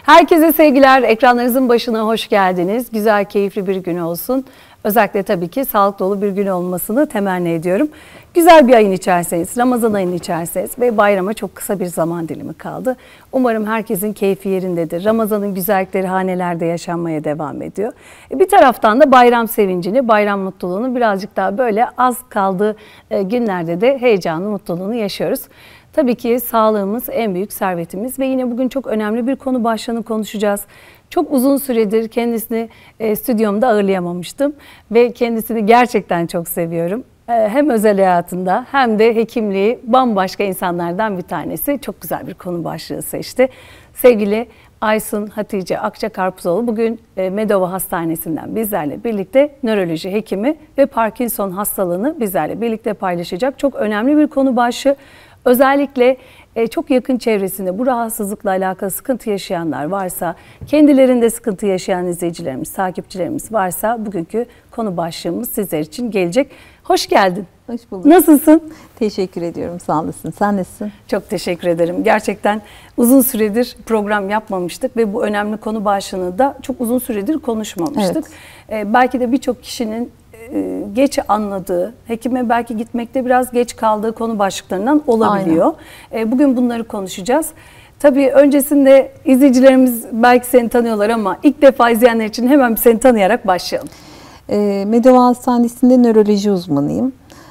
Herkese sevgiler, ekranlarınızın başına hoş geldiniz. Güzel, keyifli bir gün olsun. Özellikle tabii ki sağlık dolu bir gün olmasını temenni ediyorum. Güzel bir ayın içerisindeyiz, Ramazan ayının içerisindeyiz ve bayrama çok kısa bir zaman dilimi kaldı. Umarım herkesin keyfi yerindedir. Ramazan'ın güzellikleri hanelerde yaşanmaya devam ediyor. Bir taraftan da bayram sevincini, bayram mutluluğunu birazcık daha böyle az kaldığı günlerde de heyecanlı, mutluluğunu yaşıyoruz. Tabii ki sağlığımız en büyük servetimiz ve yine bugün çok önemli bir konu başlığını konuşacağız. Çok uzun süredir kendisini stüdyomda ağırlayamamıştım ve kendisini gerçekten çok seviyorum. Hem özel hayatında hem de hekimliği bambaşka insanlardan bir tanesi. Çok güzel bir konu başlığı seçti. Sevgili Aysun Hatice Akçakarpuzoğlu bugün Medova Hastanesi'nden bizlerle birlikte nöroloji hekimi ve Parkinson hastalığını bizlerle birlikte paylaşacak. Çok önemli bir konu başlığı. Özellikle çok yakın çevresinde bu rahatsızlıkla alakalı sıkıntı yaşayanlar varsa, kendilerinde sıkıntı yaşayan izleyicilerimiz, takipçilerimiz varsa bugünkü konu başlığımız sizler için gelecek. Hoş geldin. Hoş bulduk. Nasılsın? Teşekkür ediyorum. Sağ olasın. Sen nasılsın? Çok teşekkür ederim. Gerçekten uzun süredir program yapmamıştık ve bu önemli konu başlığını da çok uzun süredir konuşmamıştık. Evet. Belki de birçok kişinin geç anladığı, hekime belki gitmekte biraz geç kaldığı konu başlıklarından olabiliyor. Bugün bunları konuşacağız. Tabii öncesinde izleyicilerimiz belki seni tanıyorlar ama ilk defa izleyenler için hemen bir seni tanıyarak başlayalım. Medova Hastanesi'nde nöroloji uzmanıyım.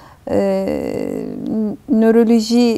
Nöroloji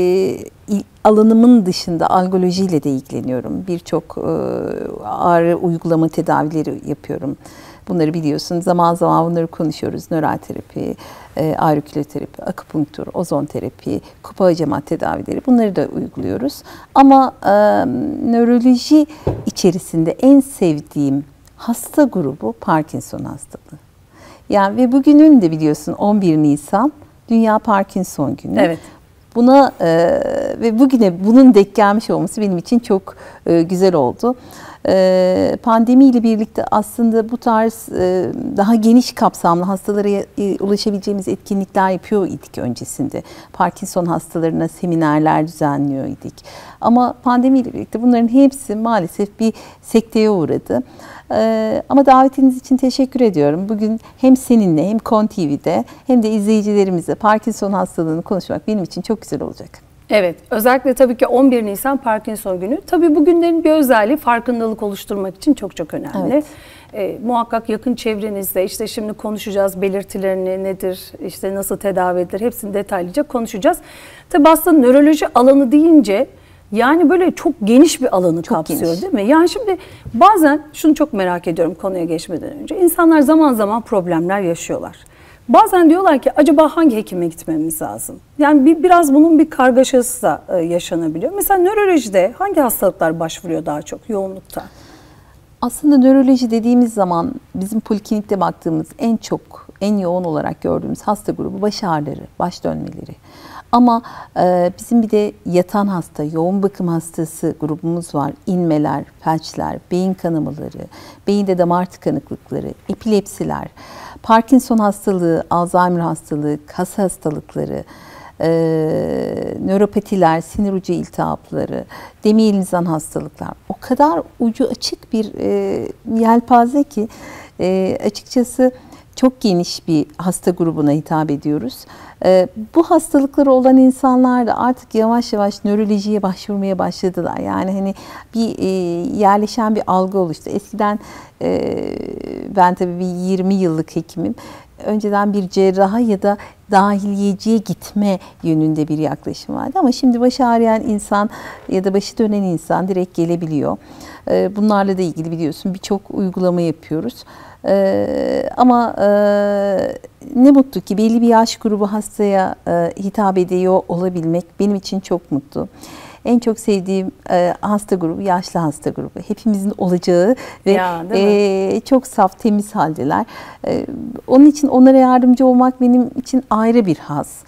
alanımın dışında algolojiyle de ilgileniyorum. Birçok ağrı uygulama tedavileri yapıyorum. Bunları biliyorsun. Zaman zaman bunları konuşuyoruz. Nöral terapi, auriküloterapi, akupunktur, ozon terapi, kupa hacamat tedavileri bunları da uyguluyoruz. Ama nöroloji içerisinde en sevdiğim hasta grubu Parkinson hastalığı. Yani ve bugünün de biliyorsun 11 Nisan Dünya Parkinson Günü. Evet. Buna ve bugüne bunun denk gelmiş olması benim için çok güzel oldu. Pandemiyle birlikte aslında bu tarz daha geniş kapsamlı hastalara ulaşabileceğimiz etkinlikler yapıyor idik öncesinde. Parkinson hastalarına seminerler düzenliyor idik. Ama pandemiyle birlikte bunların hepsi maalesef bir sekteye uğradı. Ama davetiniz için teşekkür ediyorum. Bugün hem seninle hem KON TV'de hem de izleyicilerimize Parkinson hastalığını konuşmak benim için çok güzel olacak. Evet, özellikle tabii ki 11 Nisan Parkinson Günü. Tabii bu günlerin bir özelliği farkındalık oluşturmak için çok önemli. Evet. Muhakkak yakın çevrenizde işte şimdi konuşacağız belirtilerini nedir, işte nasıl tedavi edilir hepsini detaylıca konuşacağız. Tabii aslında nöroloji alanı deyince yani böyle çok geniş bir alanı kapsıyor geniş. Değil mi? Yani şimdi bazen şunu çok merak ediyorum konuya geçmeden önce. İnsanlar zaman zaman problemler yaşıyorlar. Bazen diyorlar ki acaba hangi hekime gitmemiz lazım? Yani biraz bunun bir kargaşası da yaşanabiliyor. Mesela nörolojide hangi hastalıklar başvuruyor daha çok yoğunlukta? Aslında nöroloji dediğimiz zaman bizim poliklinikte baktığımız en yoğun olarak gördüğümüz hasta grubu baş ağrıları, baş dönmeleri. Ama bizim bir de yatan hasta, yoğun bakım hastası grubumuz var. İnmeler, felçler, beyin kanamaları, beyinde damar tıkanıklıkları, epilepsiler, Parkinson hastalığı, Alzheimer hastalığı, kas hastalıkları, nöropatiler, sinir ucu iltihapları, demir nizam hastalıklar. O kadar ucu açık bir yelpaze ki açıkçası çok geniş bir hasta grubuna hitap ediyoruz. Bu hastalıkları olan insanlar da artık yavaş yavaş nörolojiye başvurmaya başladılar. Yani hani bir yerleşen bir algı oluştu. Eskiden ben tabii bir 20 yıllık hekimim. Önceden bir cerraha ya da dahiliyeciye gitme yönünde bir yaklaşım vardı. Ama şimdi başı ağrıyan insan ya da başı dönen insan direkt gelebiliyor. Bunlarla da ilgili biliyorsun birçok uygulama yapıyoruz. Ama ne mutlu ki belli bir yaş grubu hastaya hitap ediyor olabilmek benim için çok mutlu. En çok sevdiğim hasta grubu yaşlı hasta grubu. Hepimizin olacağı ve çok saf, temiz haldeler. Onun için onlara yardımcı olmak benim için ayrı bir haz.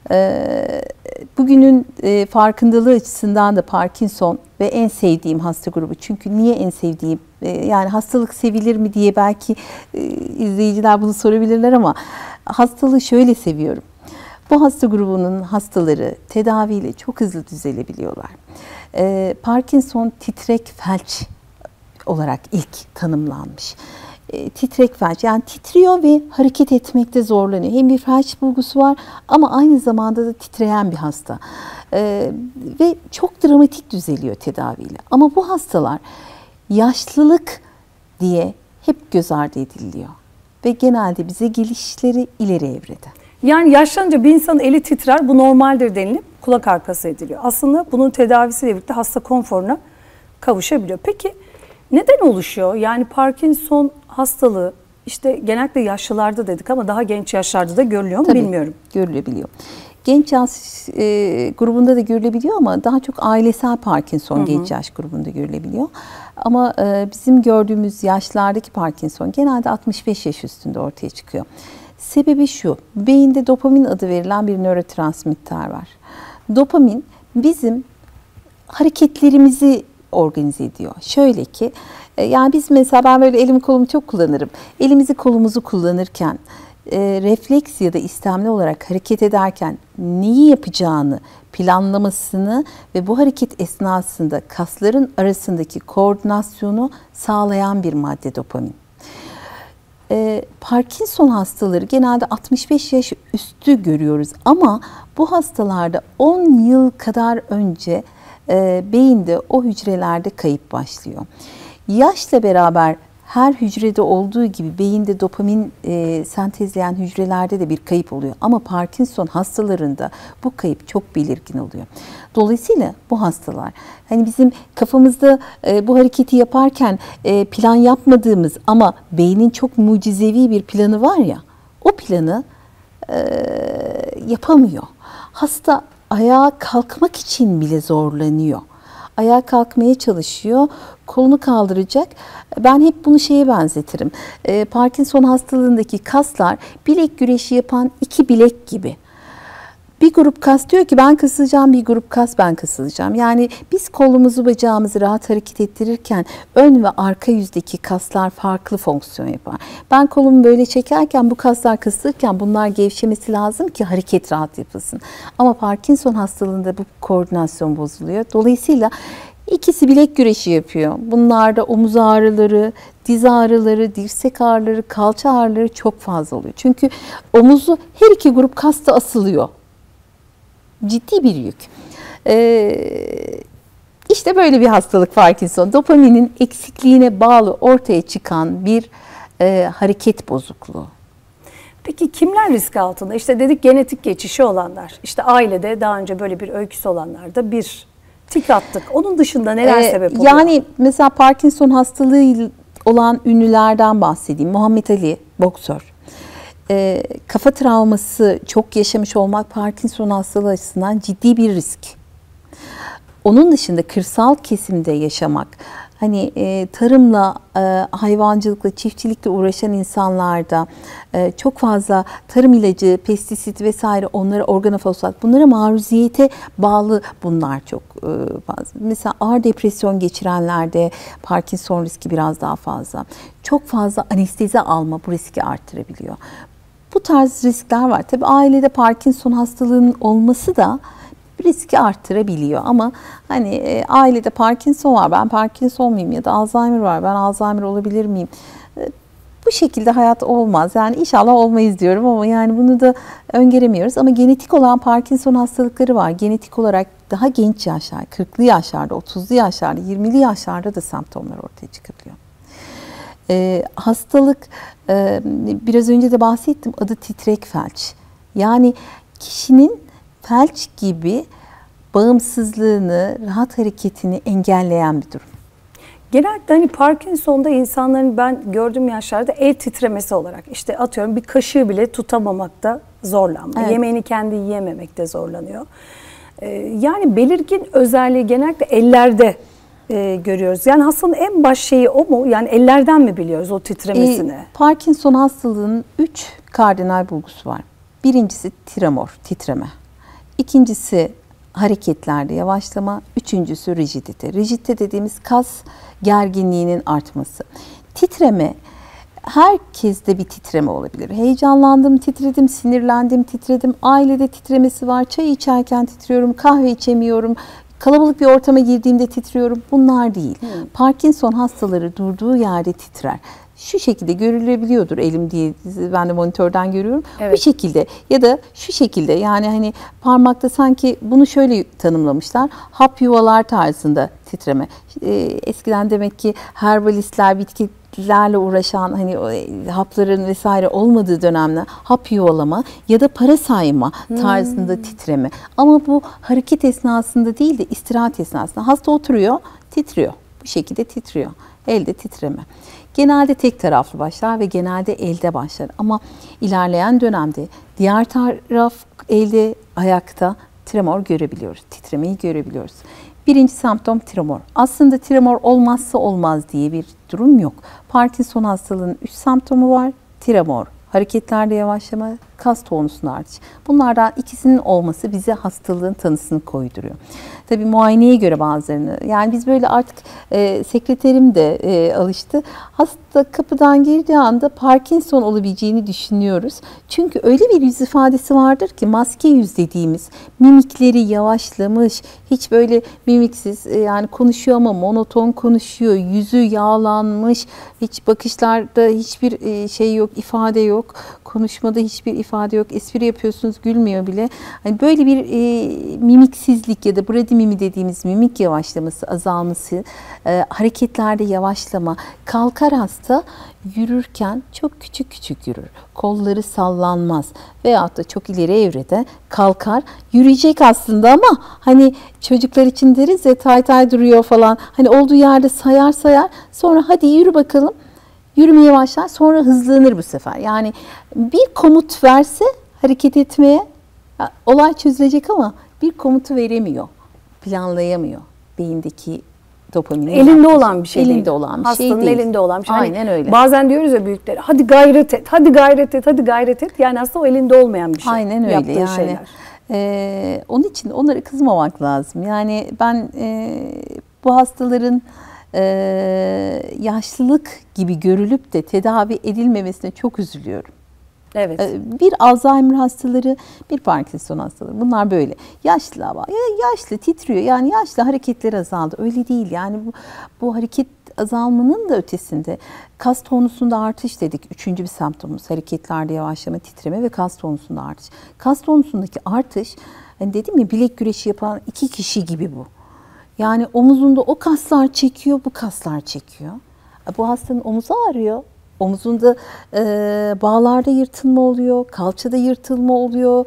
Bugünün farkındalığı açısından da Parkinson ve en sevdiğim hasta grubu. Çünkü niye en sevdiğim? Yani hastalık sevilir mi diye belki izleyiciler bunu sorabilirler ama hastalığı şöyle seviyorum. Bu hasta grubunun hastaları tedaviyle çok hızlı düzelebiliyorlar. Parkinson titrek felç olarak ilk tanımlanmış. Titrek felç, yani titriyor ve hareket etmekte zorlanıyor. Hem bir felç bulgusu var ama aynı zamanda da titreyen bir hasta. Ve çok dramatik düzeliyor tedaviyle. Ama bu hastalar yaşlılık diye hep göz ardı ediliyor. Ve genelde bize gelişleri ileri evrede. Yani yaşlanınca bir insanın eli titrer, bu normaldir denilip kulak arkası ediliyor. Aslında bunun tedavisiyle birlikte hasta konforuna kavuşabiliyor. Peki neden oluşuyor? Yani Parkinson hastalığı işte genellikle yaşlılarda dedik ama daha genç yaşlarda da görülüyor mu? Tabii, bilmiyorum. Görülebiliyor. Genç yaş grubunda da görülebiliyor ama daha çok ailesel Parkinson genç yaş grubunda görülebiliyor. Ama bizim gördüğümüz yaşlardaki Parkinson genelde 65 yaş üstünde ortaya çıkıyor. Sebebi şu: beyinde dopamin adı verilen bir nörotransmitter var. Dopamin bizim hareketlerimizi organize ediyor. Şöyle ki, yani biz mesela, ben böyle elimi kolumu çok kullanırım. Elimizi kolumuzu kullanırken, refleks ya da istemli olarak hareket ederken neyi yapacağını planlamasını ve bu hareket esnasında kasların arasındaki koordinasyonu sağlayan bir madde dopamin. Parkinson hastaları genelde 65 yaş üstü görüyoruz ama bu hastalarda 10 yıl kadar önce beyinde o hücrelerde kayıp başlıyor. Yaşla beraber her hücrede olduğu gibi beyinde dopamin sentezleyen hücrelerde de bir kayıp oluyor. Ama Parkinson hastalarında bu kayıp çok belirgin oluyor. Dolayısıyla bu hastalar, hani bizim kafamızda bu hareketi yaparken plan yapmadığımız ama beynin çok mucizevi bir planı var ya, o planı yapamıyor. Hasta ayağa kalkmak için bile zorlanıyor. Ayağa kalkmaya çalışıyor, kolunu kaldıracak. Ben hep bunu şeye benzetirim. Parkinson hastalığındaki kaslar bilek güreşi yapan iki bilek gibi. Bir grup kas diyor ki ben kasılacağım, bir grup kas ben kasılacağım. Yani biz kolumuzu bacağımızı rahat hareket ettirirken ön ve arka yüzdeki kaslar farklı fonksiyon yapar. Ben kolumu böyle çekerken bu kaslar kasılırken bunlar gevşemesi lazım ki hareket rahat yapılsın. Ama Parkinson hastalığında bu koordinasyon bozuluyor. Dolayısıyla İkisi bilek güreşi yapıyor. Bunlarda omuz ağrıları, diz ağrıları, dirsek ağrıları, kalça ağrıları çok fazla oluyor. Çünkü omuzu her iki grup kasta asılıyor. Ciddi bir yük. İşte böyle bir hastalık Parkinson. Dopaminin eksikliğine bağlı ortaya çıkan bir hareket bozukluğu. Peki kimler risk altında? İşte dedik genetik geçişi olanlar. İşte ailede daha önce böyle bir öyküsü olanlar da bir tik attık. Onun dışında neler sebep oluyor? Yani mesela Parkinson hastalığı olan ünlülerden bahsedeyim. Muhammed Ali, boksör. Kafa travması çok yaşamış olmak Parkinson hastalığı açısından ciddi bir risk. Onun dışında kırsal kesimde yaşamak, hani tarımla, hayvancılıkla, çiftçilikle uğraşan insanlarda çok fazla tarım ilacı, pestisit vesaire, onlara organofosfat, bunlara maruziyete bağlı bunlar çok fazla. Mesela ağır depresyon geçirenlerde Parkinson riski biraz daha fazla. Çok fazla anestezi alma bu riski arttırabiliyor. Bu tarz riskler var. Tabii ailede Parkinson hastalığının olması da riski arttırabiliyor ama hani ailede Parkinson var, ben Parkinson muyum, ya da Alzheimer var, ben Alzheimer olabilir miyim? Bu şekilde hayat olmaz. Yani inşallah olmayız diyorum ama yani bunu da öngöremiyoruz. Ama genetik olan Parkinson hastalıkları var. Genetik olarak daha genç yaşlar, 40'lı yaşlarda, 30'lu yaşlarda, 20'li yaşlarda da semptomlar ortaya çıkabiliyor. Hastalık, biraz önce de bahsettim, adı titrek felç. Yani kişinin felç gibi bağımsızlığını, rahat hareketini engelleyen bir durum. Genellikle hani Parkinson'da insanların ben gördüğüm yaşlarda el titremesi olarak, işte atıyorum bir kaşığı bile tutamamakta zorlanma, evet. Yemeğini kendi yiyememekte zorlanıyor. Yani belirgin özelliği genellikle ellerde görüyoruz. Yani hastanın en baş şeyi o mu? Yani ellerden mi biliyoruz o titremesini? Parkinson hastalığının 3 kardinal bulgusu var. Birincisi tremor, titreme. İkincisi hareketlerde yavaşlama. Üçüncüsü rigidite. Rigidite dediğimiz kas gerginliğinin artması. Titreme herkeste bir titreme olabilir. Heyecanlandım, titredim, sinirlendim, titredim. Ailede titremesi var. Çay içerken titriyorum, kahve içemiyorum. Kalabalık bir ortama girdiğimde titriyorum. Bunlar değil. Parkinson hastaları durduğu yerde titrer. Şu şekilde görülebiliyordur elim diye, ben de monitörden görüyorum. Evet. Bu şekilde ya da şu şekilde, yani hani parmakta sanki bunu şöyle tanımlamışlar. Hap yuvalar tarzında titreme. Eskiden demek ki herbalistler, bitkilerle uğraşan, hani hapların vesaire olmadığı dönemler hap yuvalama ya da para sayma tarzında titreme. Ama bu hareket esnasında değil de istirahat esnasında. Hasta oturuyor, titriyor. Bu şekilde titriyor. Elde titreme. Genelde tek taraflı başlar ve genelde elde başlar. Ama ilerleyen dönemde diğer taraf elde, ayakta tremor görebiliyoruz. Titremeyi görebiliyoruz. Birinci semptom tremor. Aslında tremor olmazsa olmaz diye bir durum yok. Parkinson hastalığının 3 semptomu var. Tremor, hareketlerde yavaşlama, kas tonusunda artış. Bunlardan ikisinin olması bize hastalığın tanısını koyduruyor. Tabii muayeneye göre bazılarını, yani biz böyle artık sekreterim de alıştı. Hasta kapıdan girdiği anda Parkinson olabileceğini düşünüyoruz. Çünkü öyle bir yüz ifadesi vardır ki, maske yüz dediğimiz, mimikleri yavaşlamış, hiç böyle mimiksiz, yani konuşuyor ama monoton konuşuyor, yüzü yağlanmış, hiç bakışlarda hiçbir şey yok, ifade yok, konuşmada hiçbir ifade yok, espri yapıyorsunuz gülmüyor bile. Hani böyle bir mimiksizlik ya da bradymimi dediğimiz mimik yavaşlaması, azalması, hareketlerde yavaşlama, kalkar hasta yürürken çok küçük küçük yürür. Kolları sallanmaz veyahut da çok ileri evrede kalkar. Yürüyecek aslında ama hani çocuklar için deriz ya, tay tay duruyor falan. Hani olduğu yerde sayar sayar, sonra hadi yürü bakalım. Yürümeye başlar, sonra hızlanır bu sefer. Yani bir komut verse hareket etmeye, olay çözülecek ama bir komutu veremiyor. Planlayamıyor. Beyindeki dopamini. Elinde olan bir şey değil. Elinde olan bir Hastanın şey değil. elinde olan bir şey. Aynen öyle. Bazen diyoruz ya büyüklere, hadi gayret et, hadi gayret et, hadi gayret et. Yani aslında o elinde olmayan bir şey. Aynen öyle. Yaptığı Yani şeyler. onun için onlara kızmamak lazım. Yani ben bu hastaların yaşlılık gibi görülüp de tedavi edilmemesine çok üzülüyorum. Evet. Bir Alzheimer hastaları, bir Parkinson hastaları. Bunlar böyle. Yaşlı ama yaşlı titriyor. Yani yaşlı, hareketleri azaldı. Öyle değil. Yani bu hareket azalmanın da ötesinde kas tonusunda artış dedik. Üçüncü bir semptomumuz hareketlerde yavaşlama, titreme ve kas tonusunda artış. Kas tonusundaki artış, hani dedim ya, bilek güreşi yapan iki kişi gibi bu. Yani omuzunda o kaslar çekiyor, bu kaslar çekiyor. Bu hastanın omuzu ağrıyor. Omuzunda bağlarda yırtılma oluyor, kalçada yırtılma oluyor,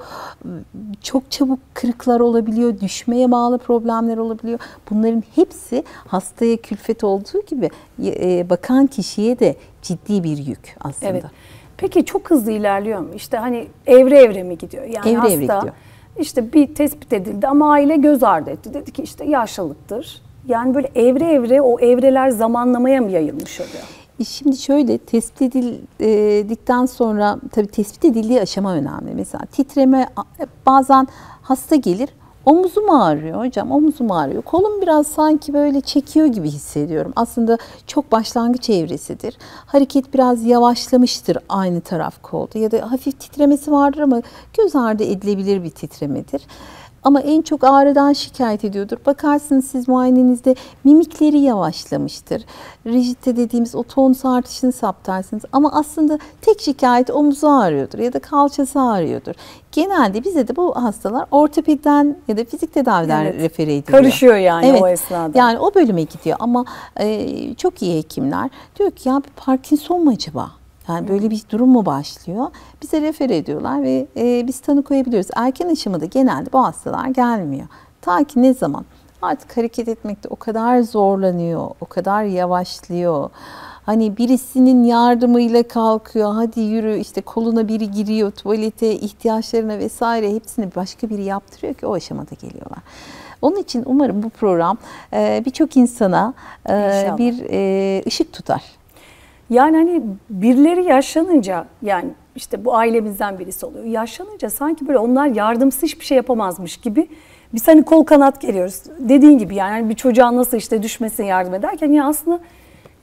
çok çabuk kırıklar olabiliyor, düşmeye bağlı problemler olabiliyor. Bunların hepsi hastaya külfet olduğu gibi bakan kişiye de ciddi bir yük aslında. Evet. Peki çok hızlı ilerliyor mu? İşte hani evre evre mi gidiyor? Yani evre hasta evre gidiyor. İşte bir tespit edildi ama aile göz ardı etti. Dedi ki işte yaşlılıktır. Yani böyle evre evre, o evreler zamanlamaya mı yayılmış oluyor? Şimdi şöyle, tespit edildikten sonra, tabii tespit edildiği aşama önemli. Mesela titreme, bazen hasta gelir, omuzum ağrıyor hocam, omuzum ağrıyor. Kolum biraz sanki böyle çekiyor gibi hissediyorum. Aslında çok başlangıç evresidir. Hareket biraz yavaşlamıştır aynı taraf kolda ya da hafif titremesi vardır ama göz ardı edilebilir bir titremedir. Ama en çok ağrıdan şikayet ediyordur. Bakarsınız siz muayenenizde mimikleri yavaşlamıştır. Rigidite dediğimiz o tonus artışını saptarsınız. Ama aslında tek şikayet omuzu ağrıyordur ya da kalçası ağrıyordur. Genelde bize de bu hastalar ortopediden ya da fizik tedaviden refere ediliyor. Karışıyor yani o esnada. Yani o bölüme gidiyor ama çok iyi hekimler diyor ki ya bir Parkinson mu acaba? Yani böyle bir durum mu başlıyor? Bize refer ediyorlar ve biz tanı koyabiliyoruz. Erken aşamada genelde bu hastalar gelmiyor. Ta ki ne zaman? Artık hareket etmekte o kadar zorlanıyor, o kadar yavaşlıyor. Hani birisinin yardımıyla kalkıyor, hadi yürü, işte koluna biri giriyor, tuvalete, ihtiyaçlarına vesaire hepsini başka biri yaptırıyor ki o aşamada geliyorlar. Onun için umarım bu program birçok insana bir ışık tutar. Yani hani birileri yaşlanınca, yani işte bu ailemizden birisi oluyor. Yaşlanınca sanki böyle onlar yardımsız hiçbir şey yapamazmış gibi biz hani kol kanat geliyoruz. Dediğin gibi yani bir çocuğa nasıl işte düşmesine yardım ederken ya aslında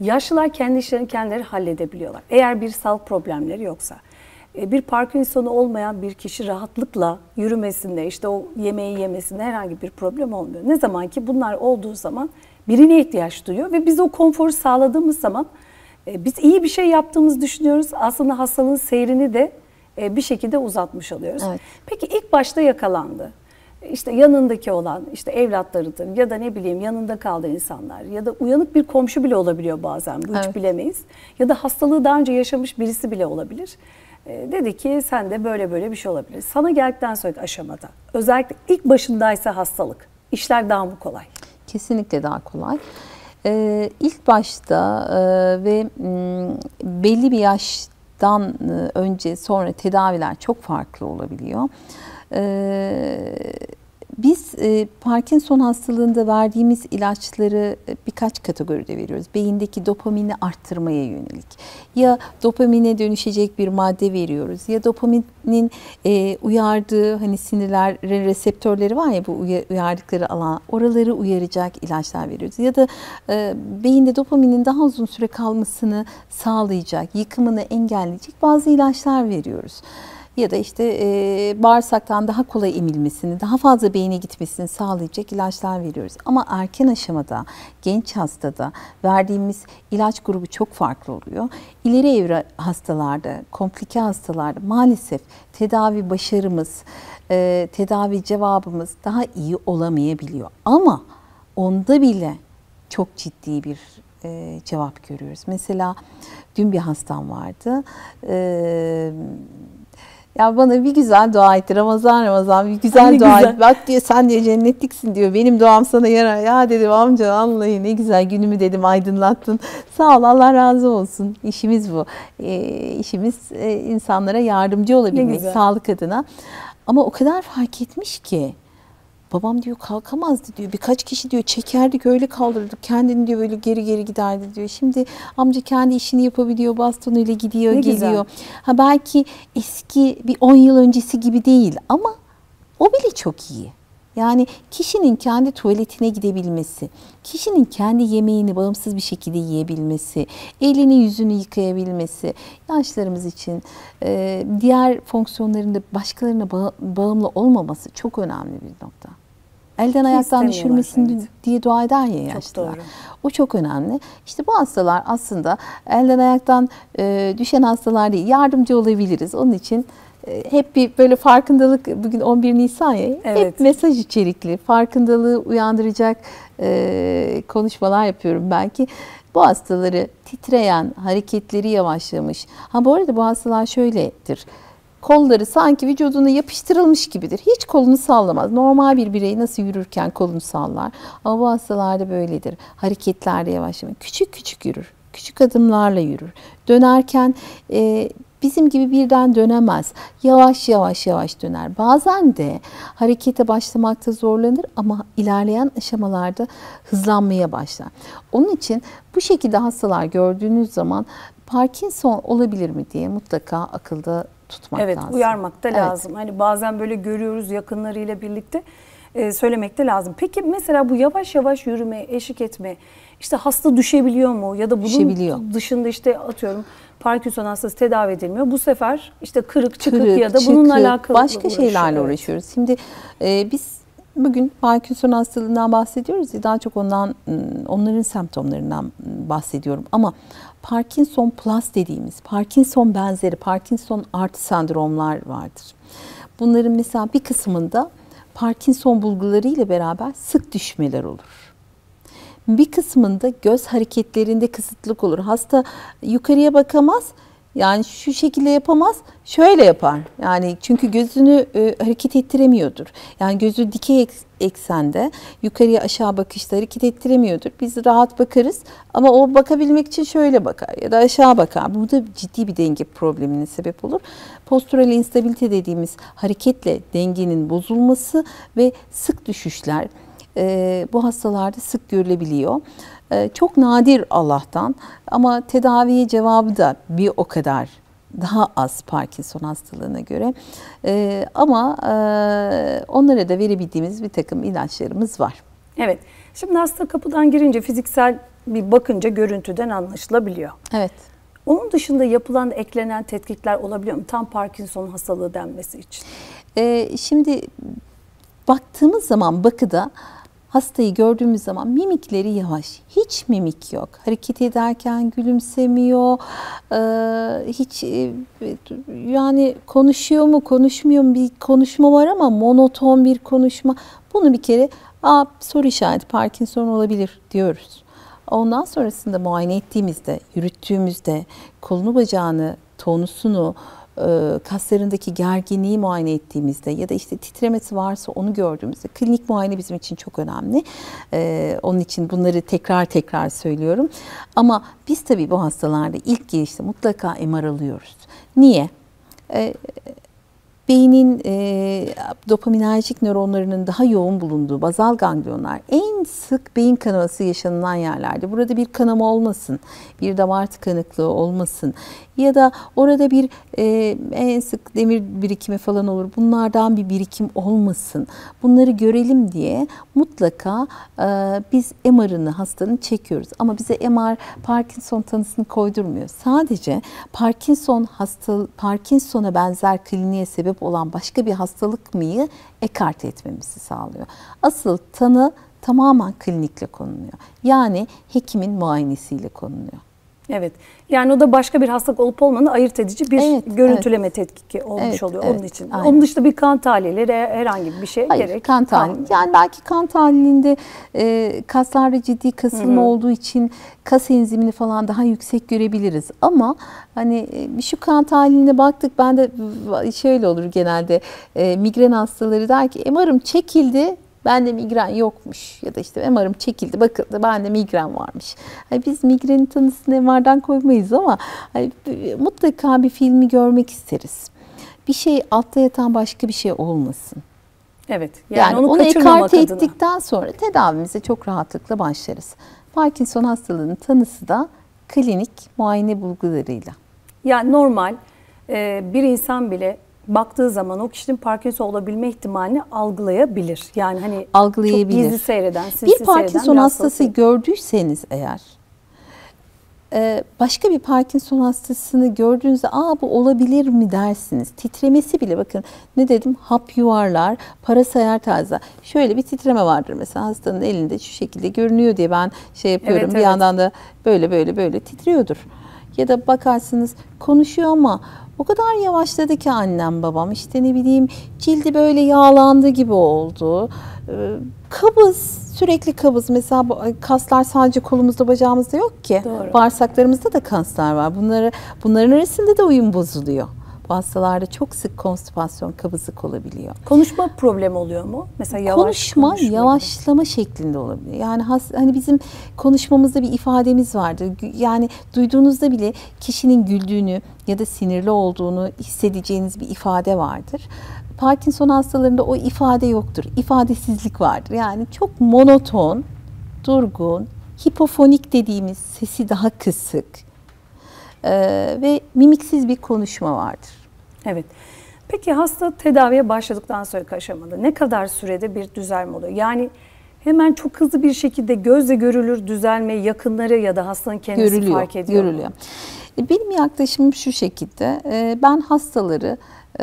Yaşlılar kendi işlerini kendileri halledebiliyorlar. Eğer bir sağlık problemleri yoksa. Bir Parkinson'u olmayan bir kişi rahatlıkla yürümesinde, işte o yemeği yemesinde herhangi bir problem olmuyor. Ne zaman ki bunlar olduğu zaman birine ihtiyaç duyuyor ve biz o konforu sağladığımız zaman biz iyi bir şey yaptığımızı düşünüyoruz. Aslında hastalığın seyrini de bir şekilde uzatmış oluyoruz. Evet. Peki ilk başta yakalandı. İşte yanındaki olan işte evlatlarıdır ya da ne bileyim yanında kaldığı insanlar ya da uyanık bir komşu bile olabiliyor bazen. Bu hiç bilemeyiz. Ya da hastalığı daha önce yaşamış birisi bile olabilir. Dedi ki sen de böyle bir şey olabilir. Sana geldikten sonraki aşamada özellikle ilk başındaysa hastalık işler daha mı kolay? Kesinlikle daha kolay. İlk başta ve belli bir yaştan önce sonra tedaviler çok farklı olabiliyor. Biz Parkinson hastalığında verdiğimiz ilaçları birkaç kategoride veriyoruz. Beyindeki dopamini arttırmaya yönelik. Ya dopamine dönüşecek bir madde veriyoruz ya dopaminin uyardığı hani sinirlerin reseptörleri var ya bu uyardıkları alan oraları uyaracak ilaçlar veriyoruz. Ya da beyinde dopaminin daha uzun süre kalmasını sağlayacak, yıkımını engelleyecek bazı ilaçlar veriyoruz. Ya da işte bağırsaktan daha kolay emilmesini, daha fazla beyine gitmesini sağlayacak ilaçlar veriyoruz. Ama erken aşamada, genç hastada verdiğimiz ilaç grubu çok farklı oluyor. İleri evre hastalarda, komplike hastalarda maalesef tedavi başarımız, tedavi cevabımız daha iyi olamayabiliyor. Ama onda bile çok ciddi bir cevap görüyoruz. Mesela dün bir hastam vardı. Ya bana bir güzel dua etti. Ramazan bir güzel dua et. Bak diyor sen diyor cennetliksin diyor. Benim duam sana yarar. Ya dedim amca vallahi ne güzel günümü dedim aydınlattın. Sağ ol Allah razı olsun. İşimiz bu. İşimiz insanlara yardımcı olabilmek sağlık adına. Ama o kadar fark etmiş ki. Babam diyor kalkamazdı diyor. Birkaç kişi diyor çekerdik öyle kaldırdık. Kendini diyor böyle geri giderdi diyor. Şimdi amca kendi işini yapabiliyor. Bastonuyla gidiyor geliyor. Güzel. Ha belki eski bir 10 yıl öncesi gibi değil ama o bile çok iyi. Yani kişinin kendi tuvaletine gidebilmesi, kişinin kendi yemeğini bağımsız bir şekilde yiyebilmesi, elini yüzünü yıkayabilmesi, yaşlarımız için diğer fonksiyonlarında başkalarına bağımlı olmaması çok önemli bir nokta. Elden ayaktan düşürmesin diye dua eder ya yaşlılar. Çok doğru. O çok önemli. İşte bu hastalar aslında elden ayaktan düşen hastalar değil, yardımcı olabiliriz. Onun için hep bir böyle farkındalık, bugün 11 Nisan ya, hep mesaj içerikli, farkındalığı uyandıracak konuşmalar yapıyorum belki. Bu hastaları titreyen, hareketleri yavaşlamış. Ha bu arada bu hastalar şöyledir. Kolları sanki vücuduna yapıştırılmış gibidir. Hiç kolunu sallamaz. Normal bir birey nasıl yürürken kolunu sallar. Ama bu hastalarda böyledir. Hareketlerde yavaşlamak. Küçük yürür. Küçük adımlarla yürür. Dönerken bizim gibi birden dönemez. Yavaş döner. Bazen de harekete başlamakta zorlanır ama ilerleyen aşamalarda hızlanmaya başlar. Onun için bu şekilde hastalar gördüğünüz zaman Parkinson olabilir mi diye mutlaka akılda tutmak lazım. Evet, uyarmak da lazım. Hani bazen böyle görüyoruz yakınlarıyla birlikte söylemek de lazım. Peki mesela bu yavaş yürüme, eşlik etme, işte hasta düşebiliyor mu? Ya da bunun dışında işte atıyorum Parkinson hastası tedavi edilmiyor. Bu sefer işte kırık, çıkık ya da bununla alakalı başka şeylerle uğraşıyoruz. Şimdi biz bugün Parkinson hastalığından bahsediyoruz ya, daha çok onların semptomlarından bahsediyorum. Ama Parkinson Plus dediğimiz, Parkinson benzeri, Parkinson artı sendromlar vardır. Bunların mesela bir kısmında Parkinson bulguları ile beraber sık düşmeler olur. Bir kısmında göz hareketlerinde kısıtlık olur. Hasta yukarıya bakamaz, yani şu şekilde yapamaz, şöyle yapar. Yani çünkü gözünü hareket ettiremiyordur. Yani gözü dikey eksende, yukarıya aşağı bakışta hareket ettiremiyordur. Biz rahat bakarız ama o bakabilmek için şöyle bakar ya da aşağı bakar. Bu da ciddi bir denge problemine sebep olur. Postural instabilite dediğimiz hareketle dengenin bozulması ve sık düşüşler bu hastalarda sık görülebiliyor. Çok nadir Allah'tan ama tedaviye cevabı da bir o kadar daha az Parkinson hastalığına göre. Ama onlara da verebildiğimiz bir takım ilaçlarımız var. Evet. Şimdi hasta kapıdan girince fiziksel bir bakınca görüntüden anlaşılabiliyor. Evet. Onun dışında yapılan eklenen tetkikler olabiliyor mu? Tam Parkinson hastalığı denmesi için. Şimdi baktığımız zaman bakıda hastayı gördüğümüz zaman mimikleri yavaş. Hiç mimik yok. Hareket ederken gülümsemiyor. Hiç yani konuşuyor mu konuşmuyor mu bir konuşma var ama monoton bir konuşma. Bunu bir kere soru işareti Parkinson olabilir diyoruz. Ondan sonrasında muayene ettiğimizde, yürüttüğümüzde kolunu bacağını, tonusunu, kaslarındaki gerginliği muayene ettiğimizde ya da işte titremesi varsa onu gördüğümüzde klinik muayene bizim için çok önemli. Onun için bunları tekrar tekrar söylüyorum. Ama biz tabii bu hastalarda ilk girişte mutlaka MR alıyoruz. Niye? Beynin dopaminerjik nöronlarının daha yoğun bulunduğu bazal ganglionlar en sık beyin kanaması yaşanılan yerlerde. Burada bir kanama olmasın, bir damar tıkanıklığı olmasın ya da orada bir en sık demir birikimi falan olur. Bunlardan bir birikim olmasın. Bunları görelim diye mutlaka biz MR'ını hastanın çekiyoruz. Ama bize MR Parkinson tanısını koydurmuyor. Sadece Parkinson'a benzer kliniğe sebep olan başka bir hastalık mıyı ekart etmemizi sağlıyor. Asıl tanı tamamen klinikle konuluyor. Yani hekimin muayenesiyle konuluyor. Evet. Yani o da başka bir hastalık olup olmadığını ayırt edici bir görüntüleme tetkiki olmuş oluyor onun için. Aynen. Onun dışında bir kan tahlilleri herhangi bir şey gerek. Kan tahlili. Yani belki kan tahlilinde kaslarda ciddi kasılma olduğu için kas enzimini falan daha yüksek görebiliriz. Ama hani şu kan tahliline baktık, ben de şöyle olur genelde migren hastaları der ki MR'ım çekildi. Bende migren yokmuş ya da işte MR'ım çekildi, bakıldı, bende migren varmış. Hani biz migrenin tanısını MR'dan koymayız ama hani mutlaka bir filmi görmek isteriz. Bir şey altta yatan başka bir şey olmasın. Evet. Yani onu ekarte ettikten sonra tedavimize çok rahatlıkla başlarız. Parkinson hastalığının tanısı da klinik muayene bulgularıyla. Yani normal bir insan bile baktığı zaman o kişinin Parkinson olabilme ihtimalini algılayabilir. Yani hani algılayabilir. Çok gizli seyreden, sinsi bir Parkinson hastası gördüyseniz eğer, başka bir Parkinson hastasını gördüğünüzde bu olabilir mi dersiniz. Titremesi bile, bakın ne dedim, hap yuvarlar, para sayar tarzda. Şöyle bir titreme vardır mesela hastanın elinde, şu şekilde görünüyor diye ben şey yapıyorum. Evet, bir yandan da böyle titriyordur. Ya da bakarsınız konuşuyor ama o kadar yavaşladı ki annem babam, işte ne bileyim cildi böyle yağlandı gibi oldu. Kabız, sürekli kabız. Mesela kaslar sadece kolumuzda bacağımızda yok ki. Doğru. Bağırsaklarımızda da kaslar var. Bunların arasında da uyum bozuluyor. Bu hastalarda çok sık konstipasyon, kabızlık olabiliyor. Konuşma problemi oluyor mu? Mesela konuşma yavaşlama şeklinde olabilir. Yani hani bizim konuşmamızda bir ifademiz vardır. Yani duyduğunuzda bile kişinin güldüğünü ya da sinirli olduğunu hissedeceğiniz bir ifade vardır. Parkinson hastalarında o ifade yoktur. İfadesizlik vardır. Yani çok monoton, durgun, hipofonik dediğimiz sesi daha kısık ve mimiksiz bir konuşma vardır. Evet. Peki hasta tedaviye başladıktan sonraki aşamada ne kadar sürede bir düzelme oluyor? Yani hemen çok hızlı bir şekilde gözle görülür düzelme, yakınları ya da hastanın kendisi fark ediyor. Görülüyor. Benim yaklaşımım şu şekilde. Ben hastaları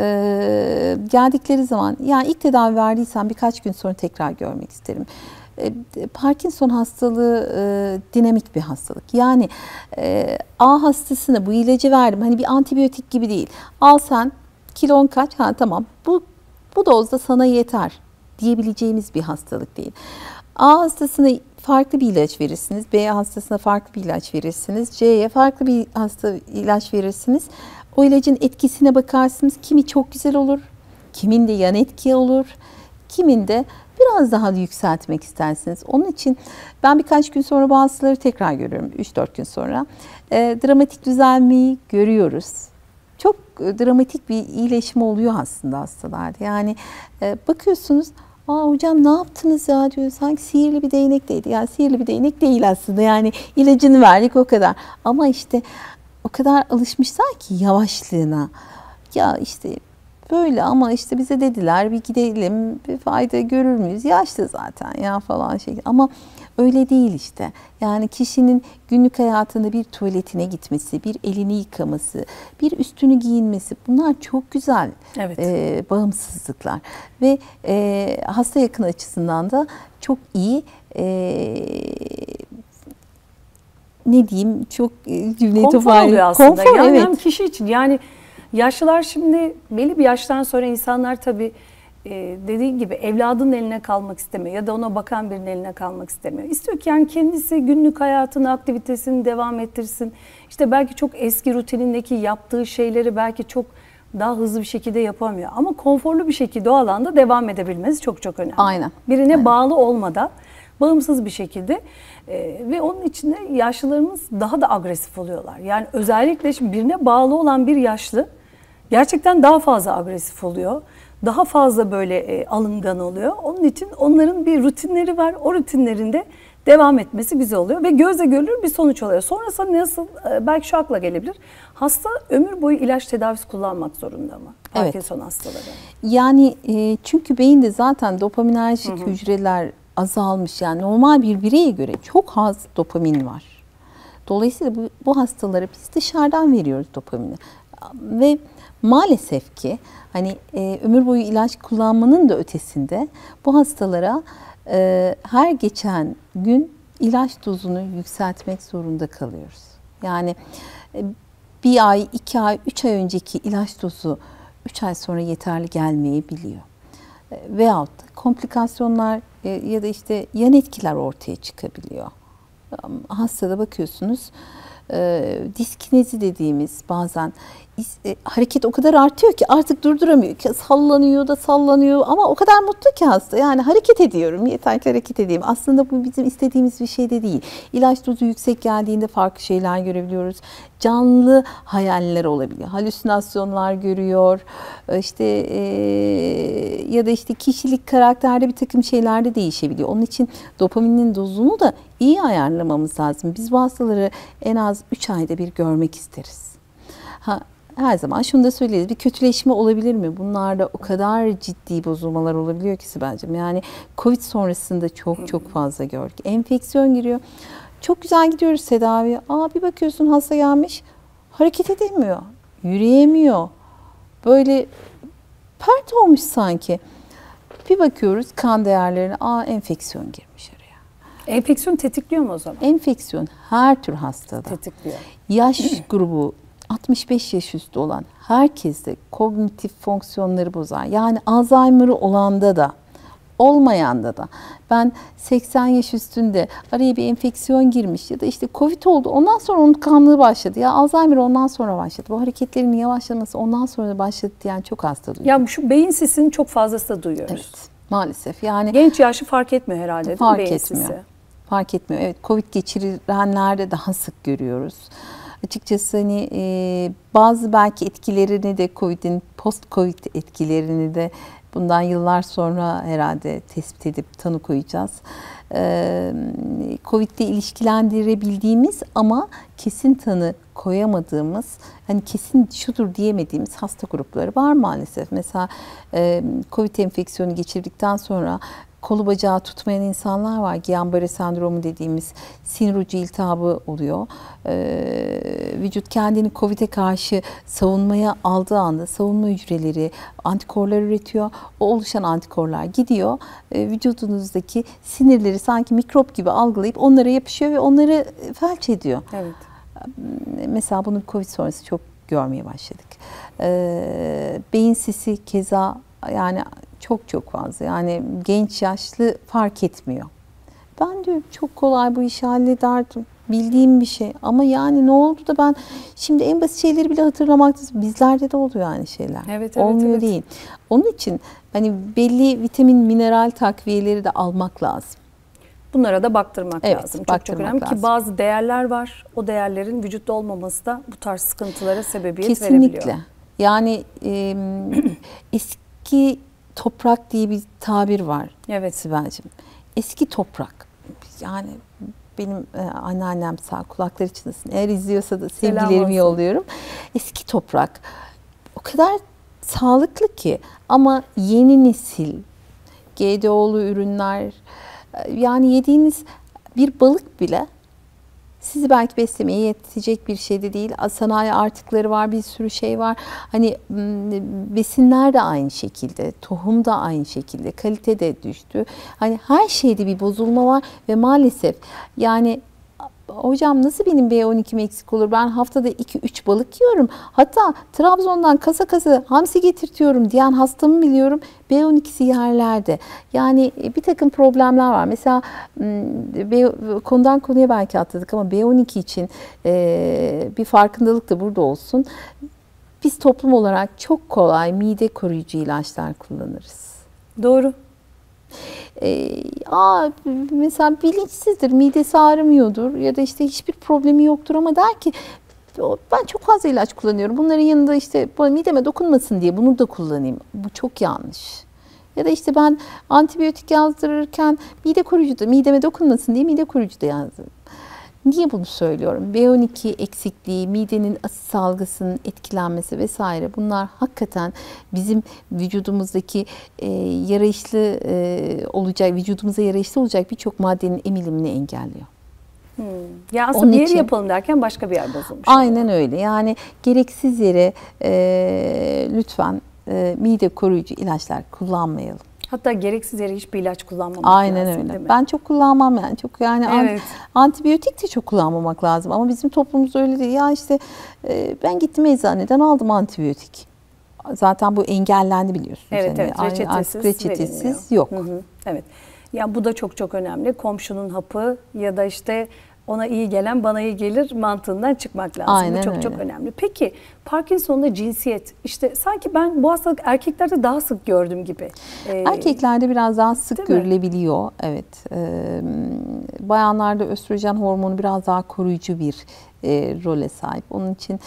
geldikleri zaman, yani ilk tedavi verdiysem birkaç gün sonra tekrar görmek isterim. Parkinson hastalığı dinamik bir hastalık. Yani A hastasına bu ilacı verdim. Hani bir antibiyotik gibi değil. Al sen, kilon kaç? Tamam. Bu dozda sana yeter diyebileceğimiz bir hastalık değil. A hastasına farklı bir ilaç verirsiniz. B hastasına farklı bir ilaç verirsiniz. C'ye farklı bir ilaç verirsiniz. O ilacın etkisine bakarsınız. Kimi çok güzel olur, kimin de yan etki olur, kimin de biraz daha yükseltmek istersiniz. Onun için ben birkaç gün sonra bu hastaları tekrar görüyorum. 3-4 gün sonra. Dramatik düzelmeyi görüyoruz. Çok dramatik bir iyileşme oluyor aslında hastalarda. Yani bakıyorsunuz, hocam ne yaptınız ya diyor. Sanki sihirli bir değnekteydi. Yani sihirli bir değnek değil aslında. Yani ilacını verdik o kadar. Ama işte o kadar alışmışlar ki yavaşlığına. Ya işte böyle ama işte bize dediler bir gidelim, bir fayda görür müyüz? Yaşlı zaten ya falan şey. Ama öyle değil işte. Yani kişinin günlük hayatında bir tuvaletine gitmesi, bir elini yıkaması, bir üstünü giyinmesi, bunlar çok güzel bağımsızlıklar. Ve hasta yakın açısından da çok iyi, ne diyeyim, çok konfor oluyor aslında. Konfor, yani evet. hem kişi için, yani yaşlılar, şimdi belli bir yaştan sonra insanlar tabii dediğin gibi evladının eline kalmak istemiyor ya da ona bakan birinin eline kalmak istemiyor. İstiyor ki yani kendisi günlük hayatını, aktivitesini devam ettirsin. İşte belki çok eski rutinindeki yaptığı şeyleri belki çok daha hızlı bir şekilde yapamıyor. Ama konforlu bir şekilde o alanda devam edebilmesi çok çok önemli. Aynen. Birine bağlı olmadan bağımsız bir şekilde ve onun için de yaşlılarımız daha da agresif oluyorlar. Yani özellikle şimdi birine bağlı olan bir yaşlı gerçekten daha fazla agresif oluyor. Daha fazla böyle alıngan oluyor. Onun için onların bir rutinleri var. O rutinlerinde devam etmesi güzel oluyor ve gözle görülür bir sonuç oluyor. Sonrasında nasıl, belki şu akla gelebilir. Hasta ömür boyu ilaç tedavisi kullanmak zorunda mı? Parkinson hastaları. Yani çünkü beyinde zaten dopaminerjik hücreler azalmış. Yani normal bir bireye göre çok az dopamin var. Dolayısıyla bu hastalara biz dışarıdan veriyoruz dopamini. Ve maalesef ki hani ömür boyu ilaç kullanmanın da ötesinde bu hastalara her geçen gün ilaç dozunu yükseltmek zorunda kalıyoruz. Yani bir ay, 2 ay, 3 ay önceki ilaç dozu 3 ay sonra yeterli gelmeyebiliyor. Veyahut da komplikasyonlar ya da işte yan etkiler ortaya çıkabiliyor. Hastada bakıyorsunuz diskinezi dediğimiz bazen hareket o kadar artıyor ki artık durduramıyor. Sallanıyor da sallanıyor ama o kadar mutlu ki hasta. Yani hareket ediyorum, yeter ki hareket edeyim. Aslında bu bizim istediğimiz bir şey de değil. İlaç dozu yüksek geldiğinde farklı şeyler görebiliyoruz. Canlı hayaller olabiliyor. Halüsinasyonlar görüyor. İşte ya da işte kişilik, karakterde bir takım şeyler de değişebiliyor. Onun için dopaminin dozunu da iyi ayarlamamız lazım. Biz bu hastaları en az 3 ayda bir görmek isteriz. Her zaman şunu da söyleriz. Bir kötüleşme olabilir mi? Bunlarda o kadar ciddi bozulmalar olabiliyor ki Sibel'cim. Yani Covid sonrasında çok fazla gördük. Enfeksiyon giriyor. Çok güzel gidiyoruz tedaviye. Bir bakıyorsun hasta gelmiş, hareket edemiyor, yürüyemiyor. Böyle pert olmuş sanki. Bir bakıyoruz kan değerlerine, enfeksiyon girmiş araya. Enfeksiyon tetikliyor mu o zaman? Enfeksiyon her tür hastada. Tetikliyor. Yaş grubu 65 yaş üstü olan herkeste kognitif fonksiyonları bozar. Yani Alzheimer'ı olanda da olmayanda da, ben 80 yaş üstünde araya bir enfeksiyon girmiş ya da işte Covid oldu, ondan sonra unutkanlığı başladı. Ya Alzheimer ondan sonra başladı. Bu hareketlerin yavaşlaması ondan sonra da başladı diyen çok hasta duyuyor. Ya şu beyin sisini çok fazlası da duyuyoruz. Evet, maalesef. Yani genç yaşlı fark etmiyor herhalde. Fark beyin etmiyor. sisi. Fark etmiyor. Evet, Covid geçirenlerde daha sık görüyoruz. Açıkçası hani bazı belki etkilerini de Covid'in post-Covid etkilerini de bundan yıllar sonra herhalde tespit edip tanı koyacağız. Covid'le ilişkilendirebildiğimiz ama kesin tanı koyamadığımız, hani kesin şudur diyemediğimiz hasta grupları var maalesef. Mesela Covid enfeksiyonu geçirdikten sonra kolu bacağı tutmayan insanlar var. Guillain-Barré sendromu dediğimiz sinir ucu iltihabı oluyor. Vücut kendini Covid'e karşı savunmaya aldığı anda savunma hücreleri antikorlar üretiyor. O oluşan antikorlar gidiyor. Vücudunuzdaki sinirleri sanki mikrop gibi algılayıp onlara yapışıyor ve onları felç ediyor. Evet. Mesela bunu Covid sonrası çok görmeye başladık. Beyin sisi keza, yani çok fazla. Yani genç yaşlı fark etmiyor. Ben diyorum çok kolay bu işi hallederdim. Bildiğim bir şey. Ama yani ne oldu da ben şimdi en basit şeyleri bile hatırlamakta, bizlerde de oluyor aynı şeyler. Evet, olmuyor değil. Onun için hani belli vitamin, mineral takviyeleri de almak lazım. Bunlara da baktırmak lazım. Çok önemli lazım. Ki bazı değerler var. O değerlerin vücutta olmaması da bu tarz sıkıntılara sebebiyet Kesinlikle. verebiliyor. Yani eski toprak diye bir tabir var. Evet Sibel'cim. Eski toprak. Yani benim anneannem sağ, kulakları çınlasın. Eğer izliyorsa da sevgilerimi yolluyorum. Eski toprak o kadar sağlıklı ki, ama yeni nesil GDO'lu ürünler, yani yediğiniz bir balık bile sizi belki beslemeye yetecek bir şey de değil. Sanayi artıkları var, bir sürü şey var. Hani besinler de aynı şekilde, tohum da aynı şekilde, kalite de düştü. Hani her şeyde bir bozulma var ve maalesef yani hocam nasıl benim B12'm eksik olur? Ben haftada 2-3 balık yiyorum. Hatta Trabzon'dan kasa kasa hamsi getirtiyorum diyen hastamı biliyorum. B12'si yerlerde. Yani bir takım problemler var. Mesela konudan konuya belki atladık ama B12 için bir farkındalık da burada olsun. Biz toplum olarak çok kolay mide koruyucu ilaçlar kullanırız. Doğru. Mesela bilinçsizdir, midesi ağrımıyordur ya da işte hiçbir problemi yoktur ama der ki ben çok fazla ilaç kullanıyorum. Bunların yanında işte mideme dokunmasın diye bunu da kullanayım. Bu çok yanlış. Ya da işte ben antibiyotik yazdırırken mide koruyucu da mideme dokunmasın diye mide koruyucu da yazdırırım. Niye bunu söylüyorum? B12 eksikliği, midenin asit salgısının etkilenmesi vesaire, bunlar hakikaten bizim vücudumuzdaki yarayışlı olacak, vücudumuza yarayışlı olacak birçok maddenin emilimini engelliyor. Ya aslında bir yer yapalım derken başka bir yer bozulmuş. Aynen öyle. Yani gereksiz yere lütfen mide koruyucu ilaçlar kullanmayalım. Hatta gereksiz yere hiçbir ilaç kullanmamak Aynen lazım. öyle. Değil mi? Ben çok kullanmam yani. Çok yani Evet. antibiyotik de çok kullanmamak lazım ama bizim toplumumuzda öyle değil. Ya işte ben gittim eczaneden aldım antibiyotik. Zaten bu engellendi biliyorsunuz. Evet, yani evet. Reçetesiz yok. Evet. Ya bu da çok çok önemli. Komşunun hapı ya da işte ona iyi gelen bana iyi gelir mantığından çıkmak lazım. Aynen bu çok öyle. çok önemli. Peki Parkinson'da cinsiyet, işte sanki ben bu hastalık erkeklerde daha sık gördüm gibi. Erkeklerde biraz daha sık Değil mi? görülebiliyor. Evet. Bayanlarda östrojen hormonu biraz daha koruyucu bir role sahip. Onun için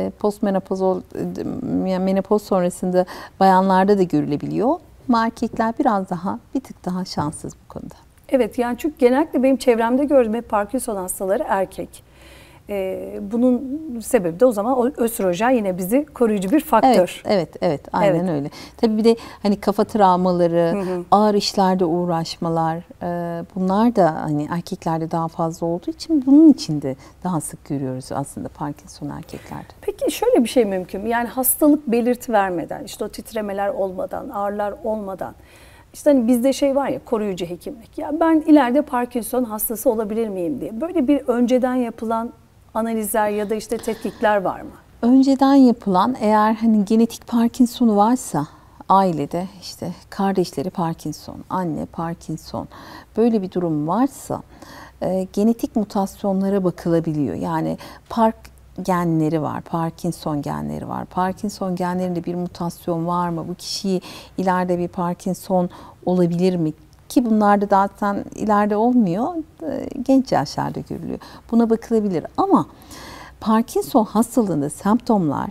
menopoz sonrasında bayanlarda da görülebiliyor. Ama erkekler biraz daha bir tık daha şanssız bu konuda. Evet, yani çünkü genellikle benim çevremde gördüğüm hep Parkinson hastaları erkek. Bunun sebebi de o zaman o östrojen yine bizi koruyucu bir faktör. Evet, aynen öyle. Tabii bir de hani kafa travmaları, ağır işlerde uğraşmalar, bunlar da hani erkeklerde daha fazla olduğu için bunun için de daha sık görüyoruz aslında Parkinson erkeklerde. Peki şöyle bir şey mümkün mü? Yani hastalık belirti vermeden, işte o titremeler olmadan, ağrılar olmadan, İşte hani bizde şey var ya, koruyucu hekimlik. Ya ben ileride Parkinson hastası olabilir miyim diye. Böyle bir önceden yapılan analizler ya da işte tetkikler var mı? Önceden yapılan, eğer hani genetik Parkinson'u varsa ailede, işte kardeşleri Parkinson, anne Parkinson, böyle bir durum varsa genetik mutasyonlara bakılabiliyor. Yani genleri var, Parkinson genleri var. Parkinson genlerinde bir mutasyon var mı? Bu kişiyi ileride bir Parkinson olabilir mi? Ki bunlar da zaten ileride olmuyor, genç yaşlarda görülüyor. Buna bakılabilir ama Parkinson hastalığında semptomlar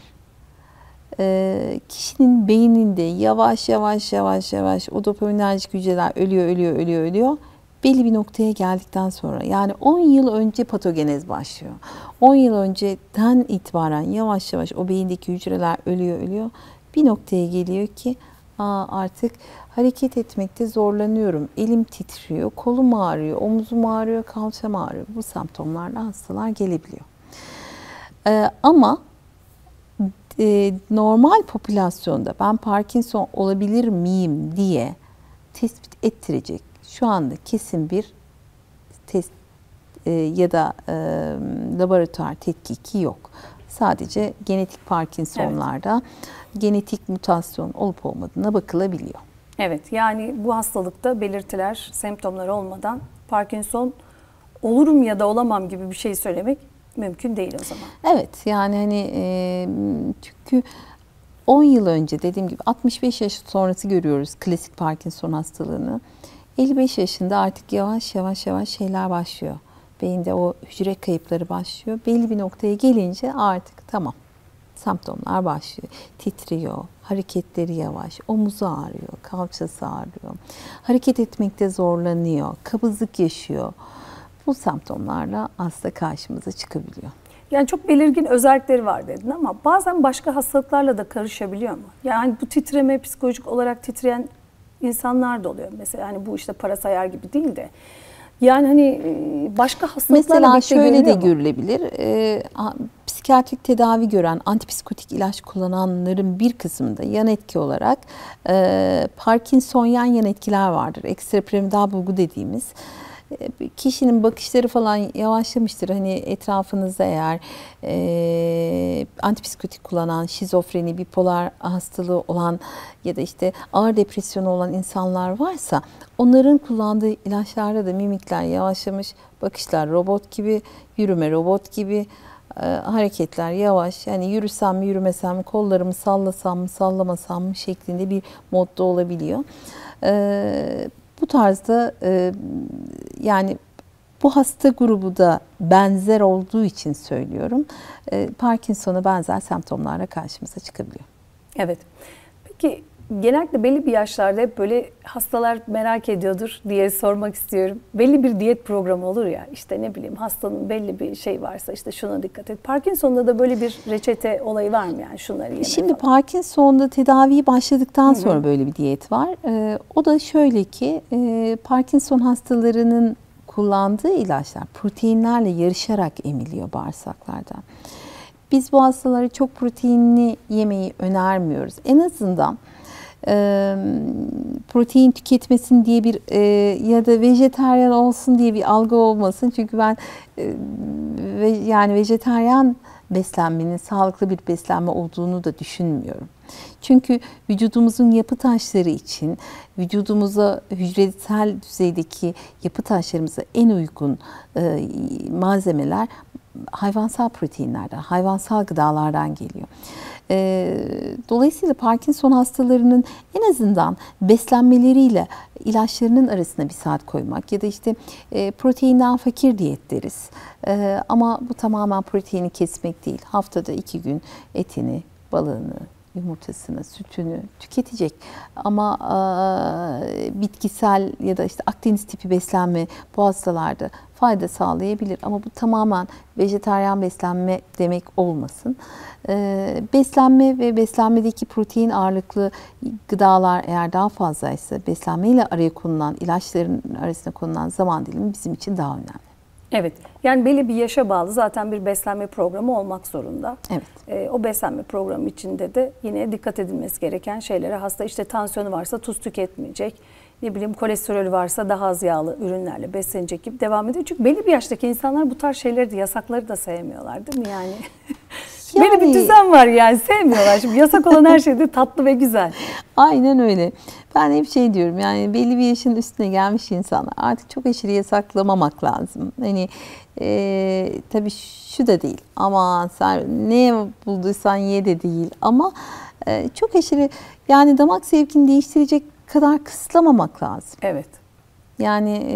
kişinin beyninde yavaş yavaş o dopaminerjik hücreler ölüyor. Belli bir noktaya geldikten sonra, yani 10 yıl önce patogenez başlıyor. 10 yıl önceden itibaren yavaş yavaş o beyindeki hücreler ölüyor. Bir noktaya geliyor ki artık hareket etmekte zorlanıyorum. Elim titriyor, kolum ağrıyor, omuzum ağrıyor, kalçam ağrıyor. Bu semptomlarla hastalar gelebiliyor. Ama normal popülasyonda ben Parkinson olabilir miyim diye tespit ettirecek şu anda kesin bir test ya da laboratuvar tetkiki yok. Sadece genetik Parkinson'larda genetik mutasyon olup olmadığına bakılabiliyor. Evet, yani bu hastalıkta belirtiler, semptomlar olmadan Parkinson olurum ya da olamam gibi bir şey söylemek mümkün değil o zaman. Evet, yani hani çünkü 10 yıl önce dediğim gibi 65 yaş sonrası görüyoruz klasik Parkinson hastalığını. 55 yaşında artık yavaş yavaş şeyler başlıyor. Beyinde o hücre kayıpları başlıyor. Belli bir noktaya gelince artık tamam, semptomlar başlıyor. Titriyor, hareketleri yavaş, omuzu ağrıyor, kalçası ağrıyor. Hareket etmekte zorlanıyor, kabızlık yaşıyor. Bu semptomlarla hasta karşımıza çıkabiliyor. Yani çok belirgin özellikleri var dedin ama bazen başka hastalıklarla da karışabiliyor mu? Yani bu titreme psikolojik olarak titreyen insanlar da oluyor. Mesela hani bu işte parasayar gibi değil de. Yani hani başka hastalıklarla mesela şöyle de görülüyor mu? görülebilir. Psikiyatrik tedavi gören, antipsikotik ilaç kullananların bir kısmında yan etki olarak Parkinsonyan yan etkiler vardır. Ekstrapiramidal bulgu dediğimiz. Kişinin bakışları falan yavaşlamıştır. Hani etrafınızda eğer antipsikotik kullanan, şizofreni, bipolar hastalığı olan ya da işte ağır depresyonu olan insanlar varsa onların kullandığı ilaçlarda da mimikler yavaşlamış, bakışlar robot gibi, yürüme robot gibi, hareketler yavaş. Yani yürüsem mi yürümesem mi, kollarımı sallasam mı sallamasam mı şeklinde bir modda olabiliyor. Bu tarzda yani bu hasta grubu da benzer olduğu için söylüyorum. Parkinson'a benzer semptomlarla karşımıza çıkabiliyor. Evet. Peki genellikle belli bir yaşlarda hep böyle hastalar merak ediyordur diye sormak istiyorum. Belli bir diyet programı olur ya, işte ne bileyim hastanın belli bir şey varsa işte şuna dikkat et. Parkinson'da da böyle bir reçete olayı var mı yani şunları yeme Şimdi falan? Parkinson'da tedaviyi başladıktan sonra böyle bir diyet var. O da şöyle ki Parkinson hastalarının kullandığı ilaçlar proteinlerle yarışarak emiliyor bağırsaklardan. Biz bu hastalara çok proteinli yemeği önermiyoruz. En azından protein tüketmesin diye bir ya da vejetaryen olsun diye bir algı olmasın. Çünkü ben yani vejetaryen beslenmenin sağlıklı bir beslenme olduğunu da düşünmüyorum. Çünkü vücudumuzun yapı taşları için vücudumuza hücresel düzeydeki yapı taşlarımıza en uygun malzemeler hayvansal proteinlerden, hayvansal gıdalardan geliyor. Dolayısıyla Parkinson hastalarının en azından beslenmeleriyle ilaçlarının arasına bir saat koymak ya da işte proteinden fakir diyet deriz. Ama bu tamamen proteini kesmek değil. Haftada 2 gün etini, balığını, yumurtasını, sütünü tüketecek. Ama bitkisel ya da işte Akdeniz tipi beslenme bu hastalarda fayda sağlayabilir. Ama bu tamamen vejetaryen beslenme demek olmasın. Beslenme ve beslenmedeki protein ağırlıklı gıdalar eğer daha fazlaysa beslenmeyle araya konulan, ilaçların arasına konulan zaman dilimi bizim için daha önemli. Evet. Yani belli bir yaşa bağlı zaten bir beslenme programı olmak zorunda. Evet. O beslenme programı içinde de yine dikkat edilmesi gereken şeylere, hasta işte tansiyonu varsa tuz tüketmeyecek. Ne bileyim kolesterolü varsa daha az yağlı ürünlerle beslenecek gibi devam ediyor. Çünkü belli bir yaştaki insanlar bu tarz şeyleri de, yasakları da sevmiyorlar değil mi yani? Belli bir düzen var yani, sevmiyorlar. Şimdi yasak olan her şey de tatlı ve güzel. Aynen öyle. Ben hep şey diyorum yani belli bir yaşın üstüne gelmiş insanlar artık çok aşırı yasaklamamak lazım. Hani tabii şu da değil, aman sen ne bulduysan ye de değil ama çok aşırı yani damak zevkini değiştirecek kadar kısıtlamamak lazım. Evet. Yani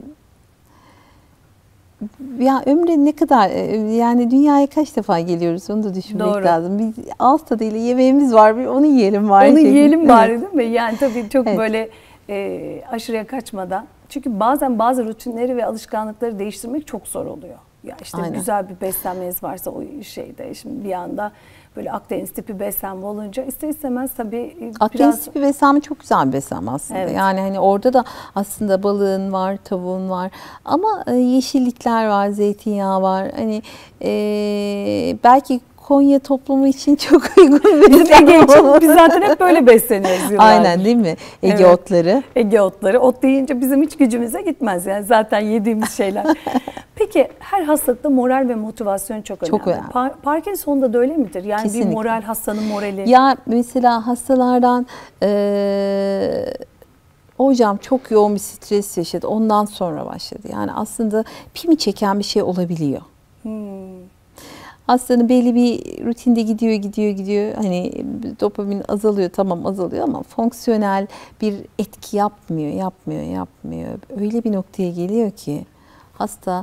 ya ömre ne kadar yani dünyaya kaç defa geliyoruz onu da düşünmek Doğru. lazım. Biz ağız tadıyla yemeğimiz var, bir onu yiyelim bari. Onu yiyelim Evet. bari değil mi? Yani tabii çok Evet. böyle aşırıya kaçmadan. Çünkü bazen bazı rutinleri ve alışkanlıkları değiştirmek çok zor oluyor. Ya işte Aynen. güzel bir beslenmeniz varsa o şeyde şimdi bir anda böyle Akdeniz tipi beslenme olunca ister istemez tabii Akdeniz tipi beslenme çok güzel bir beslenme aslında. Evet. Yani hani orada da aslında balığın var, tavuğun var ama yeşillikler var, zeytinyağı var. Hani belki Konya toplumu için çok uygun bir Bizim Ege için beslenme. biz zaten hep böyle besleniyoruz yıllardır. Aynen değil mi? Ege Evet. otları. Ege otları. Ot deyince bizim hiç gücümüze gitmez yani zaten yediğimiz şeyler. Peki her hastalıkta moral ve motivasyon çok önemli. Çok önemli. Parkinson'da da öyle midir? Yani Kesinlikle. bir moral, hastanın morali. Ya mesela hastalardan hocam çok yoğun bir stres yaşadı. Ondan sonra başladı. Yani aslında pimi çeken bir şey olabiliyor. Hastanın belli bir rutinde gidiyor. Hani dopamin azalıyor, tamam azalıyor ama fonksiyonel bir etki yapmıyor. Öyle bir noktaya geliyor ki hasta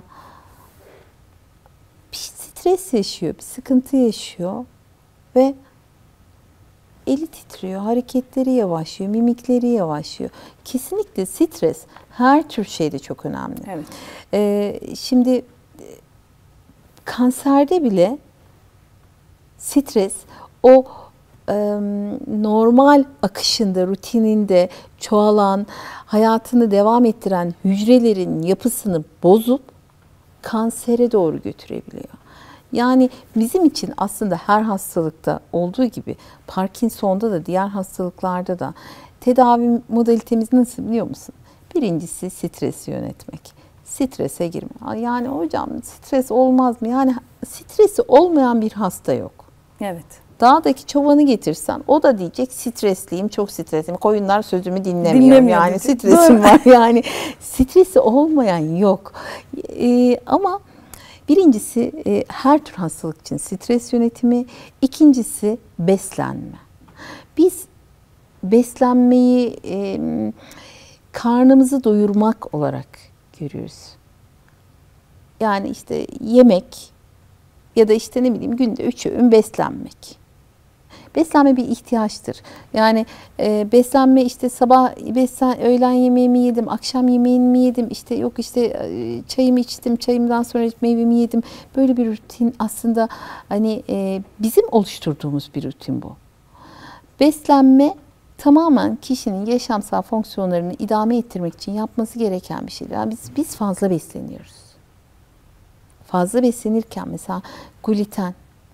bir stres yaşıyor, bir sıkıntı yaşıyor ve eli titriyor, hareketleri yavaşlıyor, mimikleri yavaşlıyor. Kesinlikle stres her tür şeyde çok önemli. Evet. Şimdi kanserde bile stres o normal akışında, rutininde çoğalan, hayatını devam ettiren hücrelerin yapısını bozup kansere doğru götürebiliyor. Yani bizim için aslında her hastalıkta olduğu gibi Parkinson'da da diğer hastalıklarda da tedavi modalitemiz nasıl biliyor musun? Birincisi stresi yönetmek. Strese girme. Yani hocam stres olmaz mı? Yani stresi olmayan bir hasta yok. Evet. Dağdaki çobanı getirsen o da diyecek stresliyim, çok stresliyim. Koyunlar sözümü dinlemiyor. Yani diyecek. stresim var. Yani stresi olmayan yok. Ama birincisi her tür hastalık için stres yönetimi. İkincisi beslenme. Biz beslenmeyi karnımızı doyurmak olarak görüyoruz. Yani işte yemek ya da işte ne bileyim günde 3 öğün beslenmek. Beslenme bir ihtiyaçtır. Yani beslenme işte sabah öğlen yemeğimi yedim, akşam yemeğimi mi yedim, işte yok işte çayımı içtim, çayımdan sonra meyvemi yedim. Böyle bir rutin aslında hani bizim oluşturduğumuz bir rutin bu. Beslenme tamamen kişinin yaşamsal fonksiyonlarını idame ettirmek için yapması gereken bir şeydir. Yani biz fazla besleniyoruz. Fazla beslenirken mesela gluten,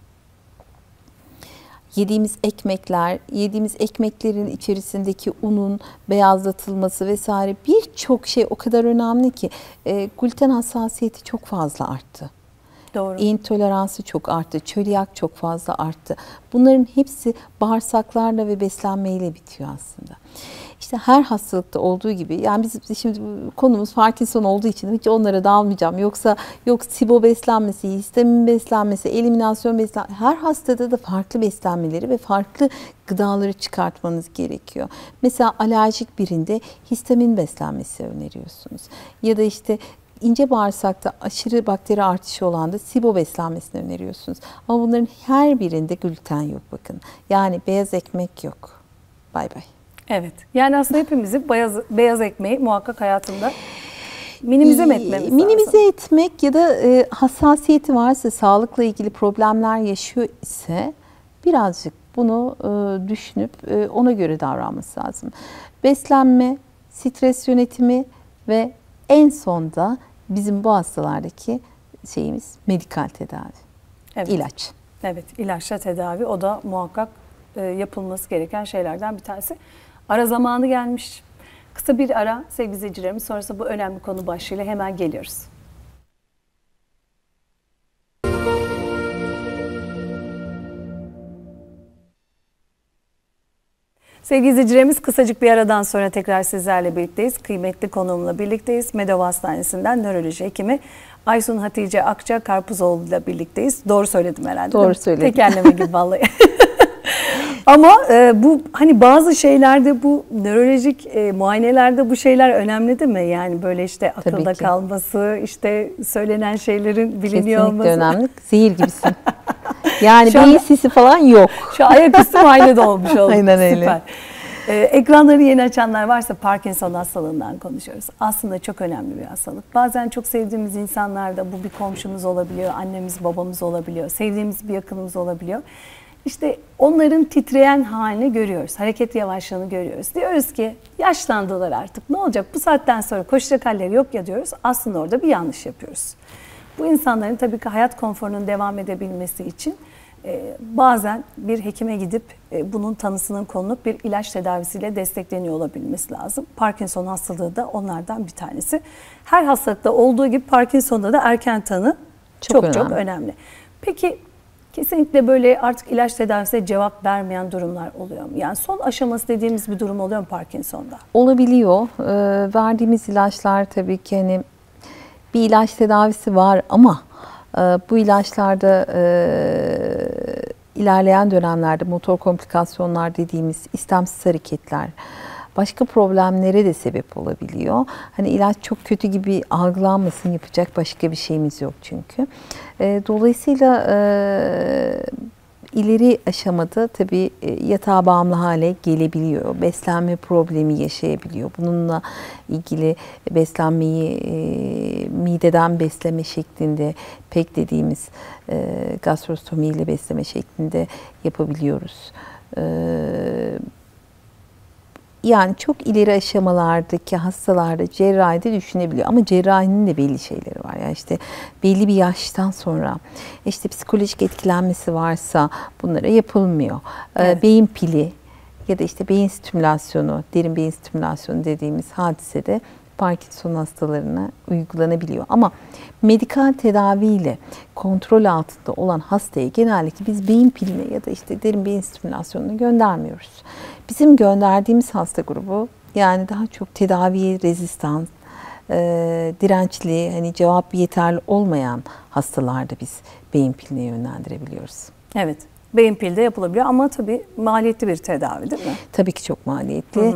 yediğimiz ekmekler, yediğimiz ekmeklerin içerisindeki unun beyazlatılması vesaire birçok şey o kadar önemli ki gluten hassasiyeti çok fazla arttı. Doğru. İntoleransı çok arttı, çölyak çok fazla arttı. Bunların hepsi bağırsaklarla ve beslenmeyle bitiyor aslında. İşte her hastalıkta olduğu gibi, yani biz şimdi konumuz Parkinson olduğu için hiç onlara dalmayacağım. Yoksa yok SIBO beslenmesi, histamin beslenmesi, eliminasyon beslenmesi, her hastada da farklı beslenmeleri ve farklı gıdaları çıkartmanız gerekiyor. Mesela alerjik birinde histamin beslenmesi öneriyorsunuz. Ya da işte İnce bağırsakta aşırı bakteri artışı olan da SIBO beslenmesini öneriyorsunuz. Ama bunların her birinde gluten yok bakın. Yani beyaz ekmek yok. Bay bay. Evet. Yani aslında hepimizin beyaz ekmeği muhakkak hayatında minimize mi etmemiz lazım? Minimize etmek ya da hassasiyeti varsa, sağlıkla ilgili problemler yaşıyor ise birazcık bunu düşünüp ona göre davranması lazım. Beslenme, stres yönetimi ve en sonda bizim bu hastalardaki şeyimiz medikal tedavi. Evet. İlaç. Evet, ilaçla tedavi. O da muhakkak yapılması gereken şeylerden bir tanesi. Ara zamanı gelmiş. Kısa bir ara sevgili izleyicilerimiz. Sonrasında bu önemli konu başlığıyla hemen geliyoruz. Sevgili izleyicilerimiz, kısacık bir aradan sonra tekrar sizlerle birlikteyiz. Kıymetli konuğumla birlikteyiz. Medova Hastanesi'nden nöroloji hekimi Aysun Hatice Akça Karpuzoğlu ile birlikteyiz. Doğru söyledim herhalde. Doğru söyledim. Tekerleme gibi vallahi. Ama bu hani bazı şeylerde, bu nörolojik muayenelerde bu şeyler önemli değil mi? Yani böyle işte akılda kalması, işte söylenen şeylerin biliniyor olması. Kesinlikle önemli. Zehir gibisin. Yani beyin sisi falan yok. Şu ayaküstü muayene de olmuş oldu. Aynen öyle. Süper. Ekranları yeni açanlar varsa Parkinson hastalığından konuşuyoruz. Aslında çok önemli bir hastalık. Bazen çok sevdiğimiz insanlarda bu bir komşumuz olabiliyor, annemiz, babamız olabiliyor, sevdiğimiz bir yakınımız olabiliyor. İşte onların titreyen halini görüyoruz, hareket yavaşlığını görüyoruz. Diyoruz ki yaşlandılar artık, ne olacak, bu saatten sonra koşacak halleri yok ya diyoruz. Aslında orada bir yanlış yapıyoruz. Bu insanların tabii ki hayat konforunun devam edebilmesi için bazen bir hekime gidip bunun tanısının konulup bir ilaç tedavisiyle destekleniyor olabilmesi lazım. Parkinson hastalığı da onlardan bir tanesi. Her hastalıkta olduğu gibi Parkinson'da da erken tanı çok önemli. Peki kesinlikle böyle artık ilaç tedavisine cevap vermeyen durumlar oluyor mu? Yani son aşaması dediğimiz bir durum oluyor mu Parkinson'da? Olabiliyor. Verdiğimiz ilaçlar tabii ki hani bir ilaç tedavisi var ama bu ilaçlarda ilerleyen dönemlerde motor komplikasyonlar dediğimiz istemsiz hareketler, başka problemlere de sebep olabiliyor. Hani ilaç çok kötü gibi algılanmasın, yapacak başka bir şeyimiz yok çünkü. Dolayısıyla ileri aşamada tabii yatağa bağımlı hale gelebiliyor. Beslenme problemi yaşayabiliyor. Bununla ilgili beslenmeyi mideden besleme şeklinde, PEG dediğimiz gastrostomi ile besleme şeklinde yapabiliyoruz. Yani çok ileri aşamalardaki hastalarda cerrahide düşünebiliyor. Ama cerrahinin de belli şeyleri var. Yani işte belli bir yaştan sonra işte psikolojik etkilenmesi varsa bunlara yapılmıyor. Evet. Beyin pili ya da işte beyin stimülasyonu, derin beyin stimülasyonu dediğimiz hadisede Parkinson hastalarına uygulanabiliyor. Ama medikal tedaviyle kontrol altında olan hastaya genellikle biz beyin piline ya da işte derin beyin stimülasyonuna göndermiyoruz. Bizim gönderdiğimiz hasta grubu yani daha çok tedaviye rezistan, dirençli, hani cevap yeterli olmayan hastalarda biz beyin piline yönlendirebiliyoruz. Evet. Beyin pili de yapılabiliyor ama tabii maliyetli bir tedavi değil mi? Tabii ki çok maliyetli.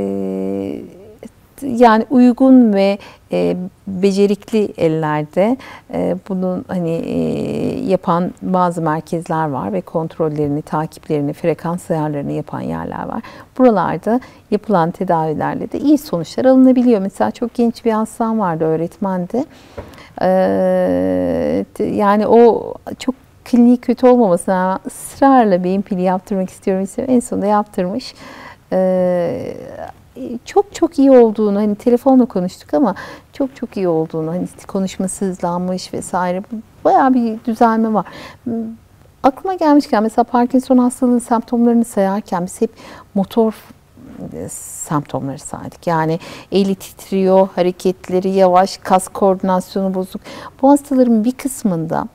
Yani uygun ve becerikli ellerde bunun hani yapan bazı merkezler var ve kontrollerini, takiplerini, frekans ayarlarını yapan yerler var. Buralarda yapılan tedavilerle de iyi sonuçlar alınabiliyor. Mesela çok genç bir hastam vardı, öğretmendi. Yani o çok kliniği kötü olmamasına rağmen ısrarla beyin pili yaptırmak istiyorum. En sonunda yaptırmış. Çok iyi olduğunu, hani telefonla konuştuk ama çok iyi olduğunu, hani konuşması hızlanmış vesaire, bayağı bir düzelme var. Aklıma gelmişken mesela Parkinson hastalığının semptomlarını sayarken biz hep motor semptomları saydık. Yani eli titriyor, hareketleri yavaş, kas koordinasyonu bozuk. Bu hastaların bir kısmında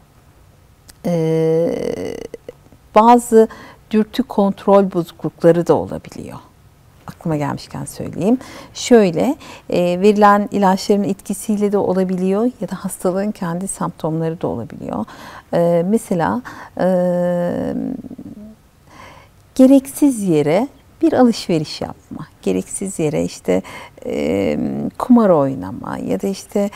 bazı dürtü kontrol bozuklukları da olabiliyor. Aklıma gelmişken söyleyeyim. Şöyle, verilen ilaçların etkisiyle de olabiliyor ya da hastalığın kendi semptomları da olabiliyor. Mesela gereksiz yere bir alışveriş yapma, gereksiz yere işte kumar oynama ya da işte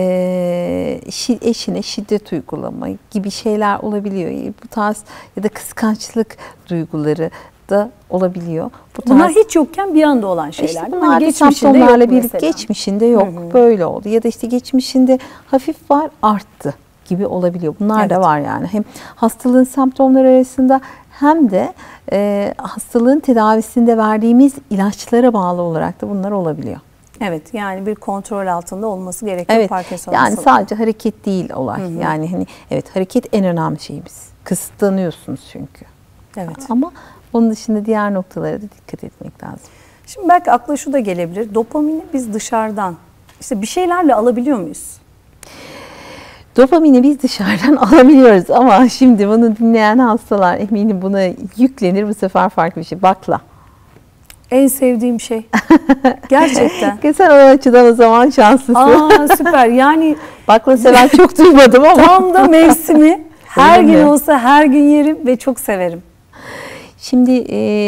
eşine şiddet uygulama gibi şeyler olabiliyor. Bu tarz ya da kıskançlık duyguları da olabiliyor. Bunlar hiç yokken bir anda olan şeyler. İşte bunlar hani semptomlarla birlikte geçmişinde yok. Böyle oldu. Ya da işte geçmişinde hafif var, arttı gibi olabiliyor. Bunlar da var yani. Hem hastalığın semptomları arasında hem de hastalığın tedavisinde verdiğimiz ilaçlara bağlı olarak da bunlar olabiliyor. Evet, yani bir kontrol altında olması gerekiyor, evet, Parkinson yani hastalığı. Sadece hareket değil olay. Yani hani evet, hareket en önemli şeyimiz. Kısıtlanıyorsunuz çünkü. Evet. Ama onun dışında diğer noktalara da dikkat etmek lazım. Şimdi belki akla şu da gelebilir. Dopamini biz dışarıdan işte bir şeylerle alabiliyor muyuz? Dopamini biz dışarıdan alabiliyoruz ama şimdi bunu dinleyen hastalar eminim buna yüklenir, bu sefer farklı bir şey. Bakla. En sevdiğim şey. Gerçekten. Sen o açıdan o zaman şanslısın. Aa, süper. Yani bakla seven çok duymadım ama. Tam da mevsimi. Her gün olsa her gün yerim ve çok severim. Şimdi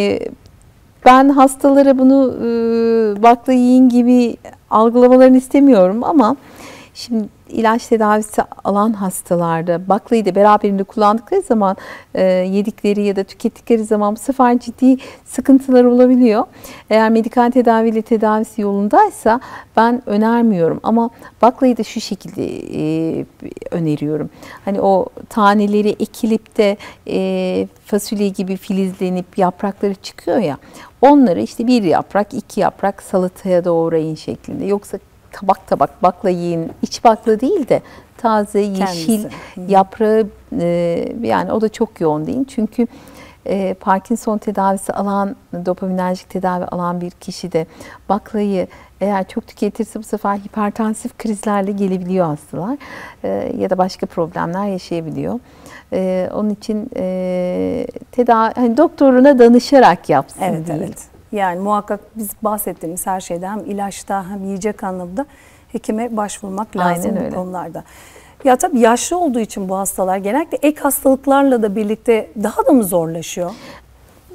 ben hastalara bunu bakla yiyin gibi algılamalarını istemiyorum ama şimdi ilaç tedavisi alan hastalarda baklayı da beraberinde kullandıkları zaman yedikleri ya da tükettikleri zaman bu sefer ciddi sıkıntılar olabiliyor. Eğer medikal tedaviyle tedavisi yolundaysa ben önermiyorum ama baklayı da şu şekilde öneriyorum. Hani o taneleri ekilip de fasulye gibi filizlenip yaprakları çıkıyor ya, onları işte bir yaprak, iki yaprak salataya doğrayın şeklinde. Yoksa tabak tabak bakla yiyin. İç bakla değil de taze, yeşil yaprağı, yani o da çok yoğun değil. Çünkü Parkinson tedavisi alan, dopaminerjik tedavi alan bir kişi de baklayı eğer çok tüketirse bu sefer hipertansif krizlerle gelebiliyor hastalar. Ya da başka problemler yaşayabiliyor. Onun için hani doktoruna danışarak yapsın evet, değil. Evet. Yani muhakkak biz bahsettiğimiz her şeyde hem ilaçta hem yiyecek anlamında hekime başvurmak lazım bu konularda. Ya tabii yaşlı olduğu için bu hastalar genellikle ek hastalıklarla da birlikte daha da mı zorlaşıyor?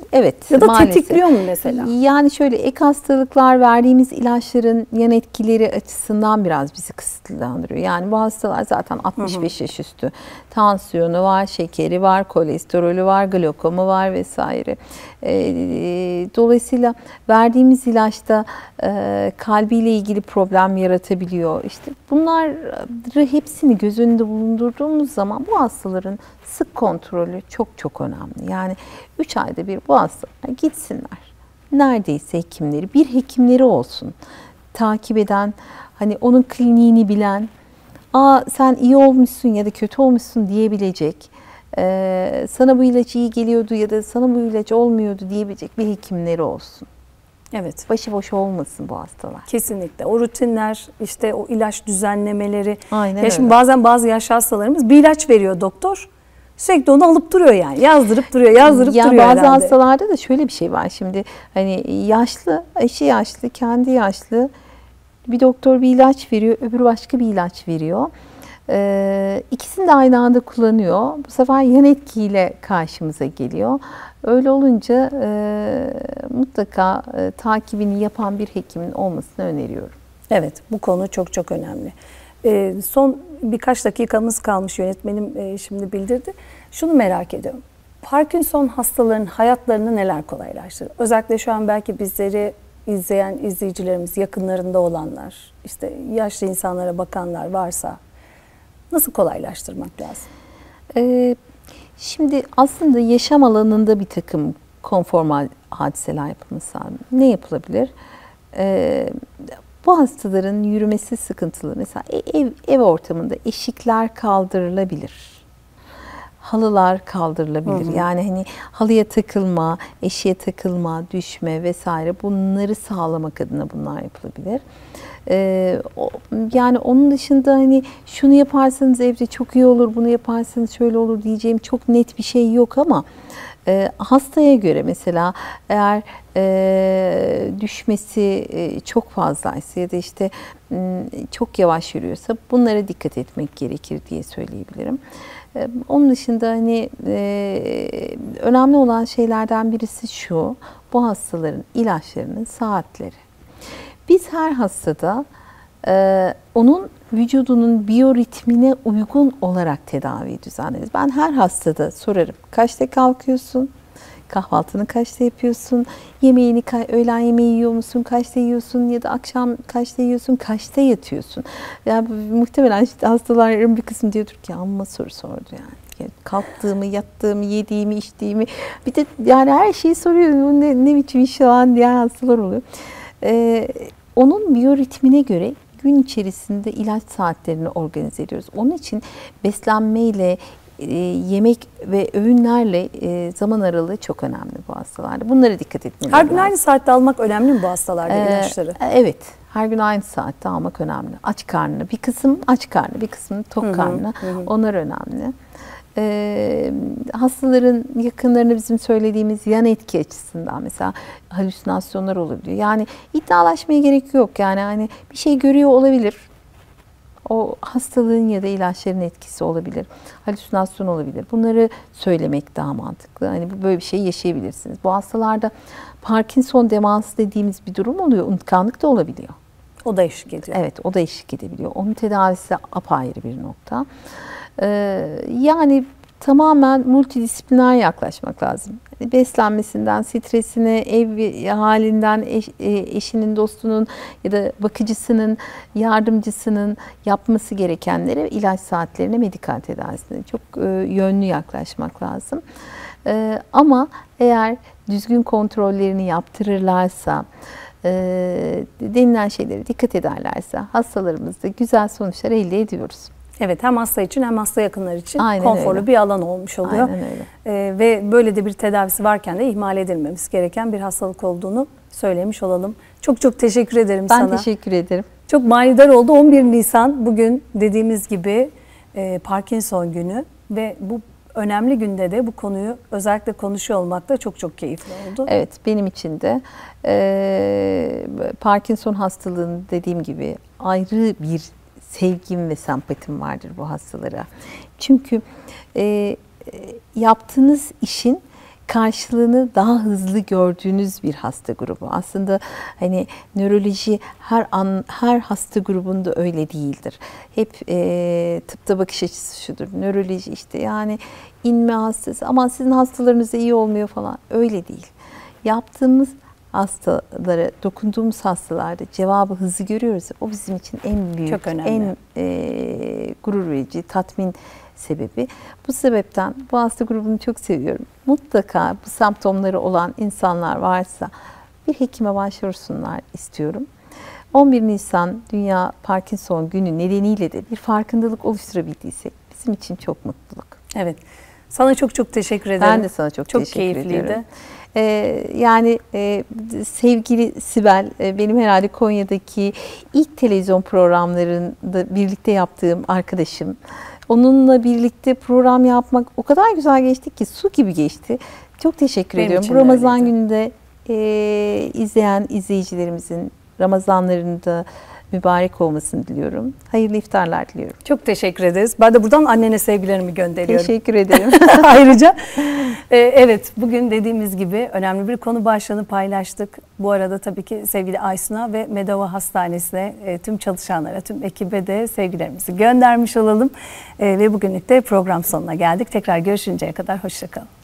evet. Ya da maalesef tetikliyor mu mesela? Yani şöyle, ek hastalıklar verdiğimiz ilaçların yan etkileri açısından biraz bizi kısıtlandırıyor. Yani bu hastalar zaten 65 yaş üstü. Tansiyonu var, şekeri var, kolesterolü var, glokomu var vesaire. Dolayısıyla verdiğimiz ilaçta kalbiyle ilgili problem yaratabiliyor. İşte bunları hepsini göz önünde bulundurduğumuz zaman bu hastaların sık kontrolü çok çok önemli. Yani 3 ayda bir bu hastalar gitsinler. Neredeyse hekimleri, bir hekimleri olsun. Takip eden, hani onun kliniğini bilen, sen iyi olmuşsun ya da kötü olmuşsun diyebilecek, sana bu ilaç iyi geliyordu ya da sana bu ilaç olmuyordu diyebilecek bir hekimleri olsun. Evet. Başıboş olmasın bu hastalar. Kesinlikle. O rutinler, işte o ilaç düzenlemeleri. Aynen ya şimdi öyle. bazen bazı yaşlı hastalarımız bir ilaç veriyor doktor. Sürekli onu alıp duruyor yani. Yazdırıp duruyor, yazdırıp duruyor Bazı herhalde. hastalarda da şöyle bir şey var şimdi. Hani yaşlı, eşi yaşlı, kendi yaşlı. Bir doktor bir ilaç veriyor, öbürü başka bir ilaç veriyor. İkisini de aynı anda kullanıyor. Bu sefer yan etkiyle karşımıza geliyor. Öyle olunca mutlaka takibini yapan bir hekimin olmasını öneriyorum. Evet, bu konu çok çok önemli. Son birkaç dakikamız kalmış, yönetmenim şimdi bildirdi. Şunu merak ediyorum. Parkinson hastalarının hayatlarını neler kolaylaştırır? Özellikle şu an belki bizleri izleyen izleyicilerimiz, yakınlarında olanlar, işte yaşlı insanlara bakanlar varsa nasıl kolaylaştırmak lazım? Şimdi aslında yaşam alanında bir takım konfor hadiseler yapılması lazım. Ne yapılabilir? Bu hastaların yürümesi sıkıntılı. Mesela ev ortamında eşikler kaldırılabilir. Halılar kaldırılabilir. Yani hani halıya takılma, eşiğe takılma, düşme vesaire, bunları sağlamak adına bunlar yapılabilir. Yani onun dışında hani şunu yaparsanız evde çok iyi olur, bunu yaparsanız şöyle olur diyeceğim çok net bir şey yok ama hastaya göre mesela eğer düşmesi çok fazlaysa ya da işte çok yavaş yürüyorsa bunlara dikkat etmek gerekir diye söyleyebilirim. Onun dışında hani önemli olan şeylerden birisi şu: bu hastaların ilaçlarının saatleri. Biz her hastada onun vücudunun biyoritmine uygun olarak tedaviyi düzenleriz. Ben her hastada sorarım. Kaçta kalkıyorsun? Kahvaltını kaçta yapıyorsun? Yemeğini, öğlen yemeği yiyor musun? Kaçta yiyorsun? Ya da akşam kaçta yiyorsun? Kaçta yatıyorsun? Yani muhtemelen işte hastaların bir kısmı diyordur ki amma soru sordu yani. Kalktığımı, yattığımı, yediğimi, içtiğimi. Bir de yani her şeyi soruyor. Ne biçim iş falan diyen hastalar oluyor. Onun biyoritmine göre gün içerisinde ilaç saatlerini organize ediyoruz. Onun için beslenmeyle, yemek ve öğünlerle zaman aralığı çok önemli bu hastalarda. Bunlara dikkat etmemiz lazım. Her gün aynı saatte almak önemli mi bu hastalarda ilaçları? Evet. Her gün aynı saatte almak önemli. Aç karnına. Bir kısım aç karnına, bir kısım tok karnına. Onlar önemli. Hastaların yakınlarına bizim söylediğimiz yan etki açısından mesela halüsinasyonlar olabiliyor. Yani iddialaşmaya gerek yok. Yani hani bir şey görüyor olabilir. O hastalığın ya da ilaçların etkisi olabilir. Halüsinasyon olabilir. Bunları söylemek daha mantıklı. Hani böyle bir şey yaşayabilirsiniz. Bu hastalarda Parkinson demansı dediğimiz bir durum oluyor. Unutkanlık da olabiliyor. O da eşlik ediyor. Evet, o da eşlik edebiliyor. Onun tedavisi apayrı bir nokta. Yani tamamen multidisipliner yaklaşmak lazım. Beslenmesinden, stresine, ev halinden, eşinin, dostunun ya da bakıcısının, yardımcısının yapması gerekenlere, ilaç saatlerine, medikal tedavisine çok yönlü yaklaşmak lazım. Ama eğer düzgün kontrollerini yaptırırlarsa, denilen şeylere dikkat ederlerse hastalarımızda güzel sonuçlar elde ediyoruz. Evet, hem hasta için hem hasta yakınları için Aynen konforlu öyle. bir alan olmuş oluyor. Aynen öyle. Ve böyle de bir tedavisi varken de ihmal edilmemesi gereken bir hastalık olduğunu söylemiş olalım. Çok çok teşekkür ederim sana. Ben teşekkür ederim. Çok manidar oldu. 11 Nisan bugün dediğimiz gibi Parkinson günü ve bu önemli günde de bu konuyu özellikle konuşuyor olmak da çok çok keyifli oldu. Evet, benim için de Parkinson hastalığının dediğim gibi ayrı bir sevgim ve sempatim vardır bu hastalara. Çünkü yaptığınız işin karşılığını daha hızlı gördüğünüz bir hasta grubu. Aslında hani nöroloji her hasta grubunda öyle değildir. Hep tıpta bakış açısı şudur. Nöroloji işte yani inme hastası, aman sizin hastalarınız da iyi olmuyor falan. Öyle değil. Yaptığımız hastalara, dokunduğumuz hastalarda cevabı hızlı görüyoruz. O bizim için en büyük, en gurur verici, tatmin sebebi. Bu sebepten bu hasta grubunu çok seviyorum. Mutlaka bu semptomları olan insanlar varsa bir hekime başvursunlar istiyorum. 11 Nisan Dünya Parkinson Günü nedeniyle de bir farkındalık oluşturabildiysek bizim için çok mutluluk. Evet. Sana çok çok teşekkür ederim. Ben de sana çok teşekkür keyifliydi. ediyorum. Yani sevgili Sibel, benim herhalde Konya'daki ilk televizyon programlarında birlikte yaptığım arkadaşım. Onunla birlikte program yapmak o kadar güzel geçti ki, su gibi geçti. Çok teşekkür ediyorum. Bu Ramazan gününde izleyen izleyicilerimizin Ramazanlarında mübarek olmasını diliyorum. Hayırlı iftarlar diliyorum. Çok teşekkür ederiz. Ben de buradan annene sevgilerimi gönderiyorum. Teşekkür ederim. Ayrıca evet, bugün dediğimiz gibi önemli bir konu başlığını paylaştık. Bu arada tabii ki sevgili Aysun'a ve Medova Hastanesi'ne, tüm çalışanlara, tüm ekibe de sevgilerimizi göndermiş olalım. Ve bugünlük de program sonuna geldik. Tekrar görüşünceye kadar hoşça kalın.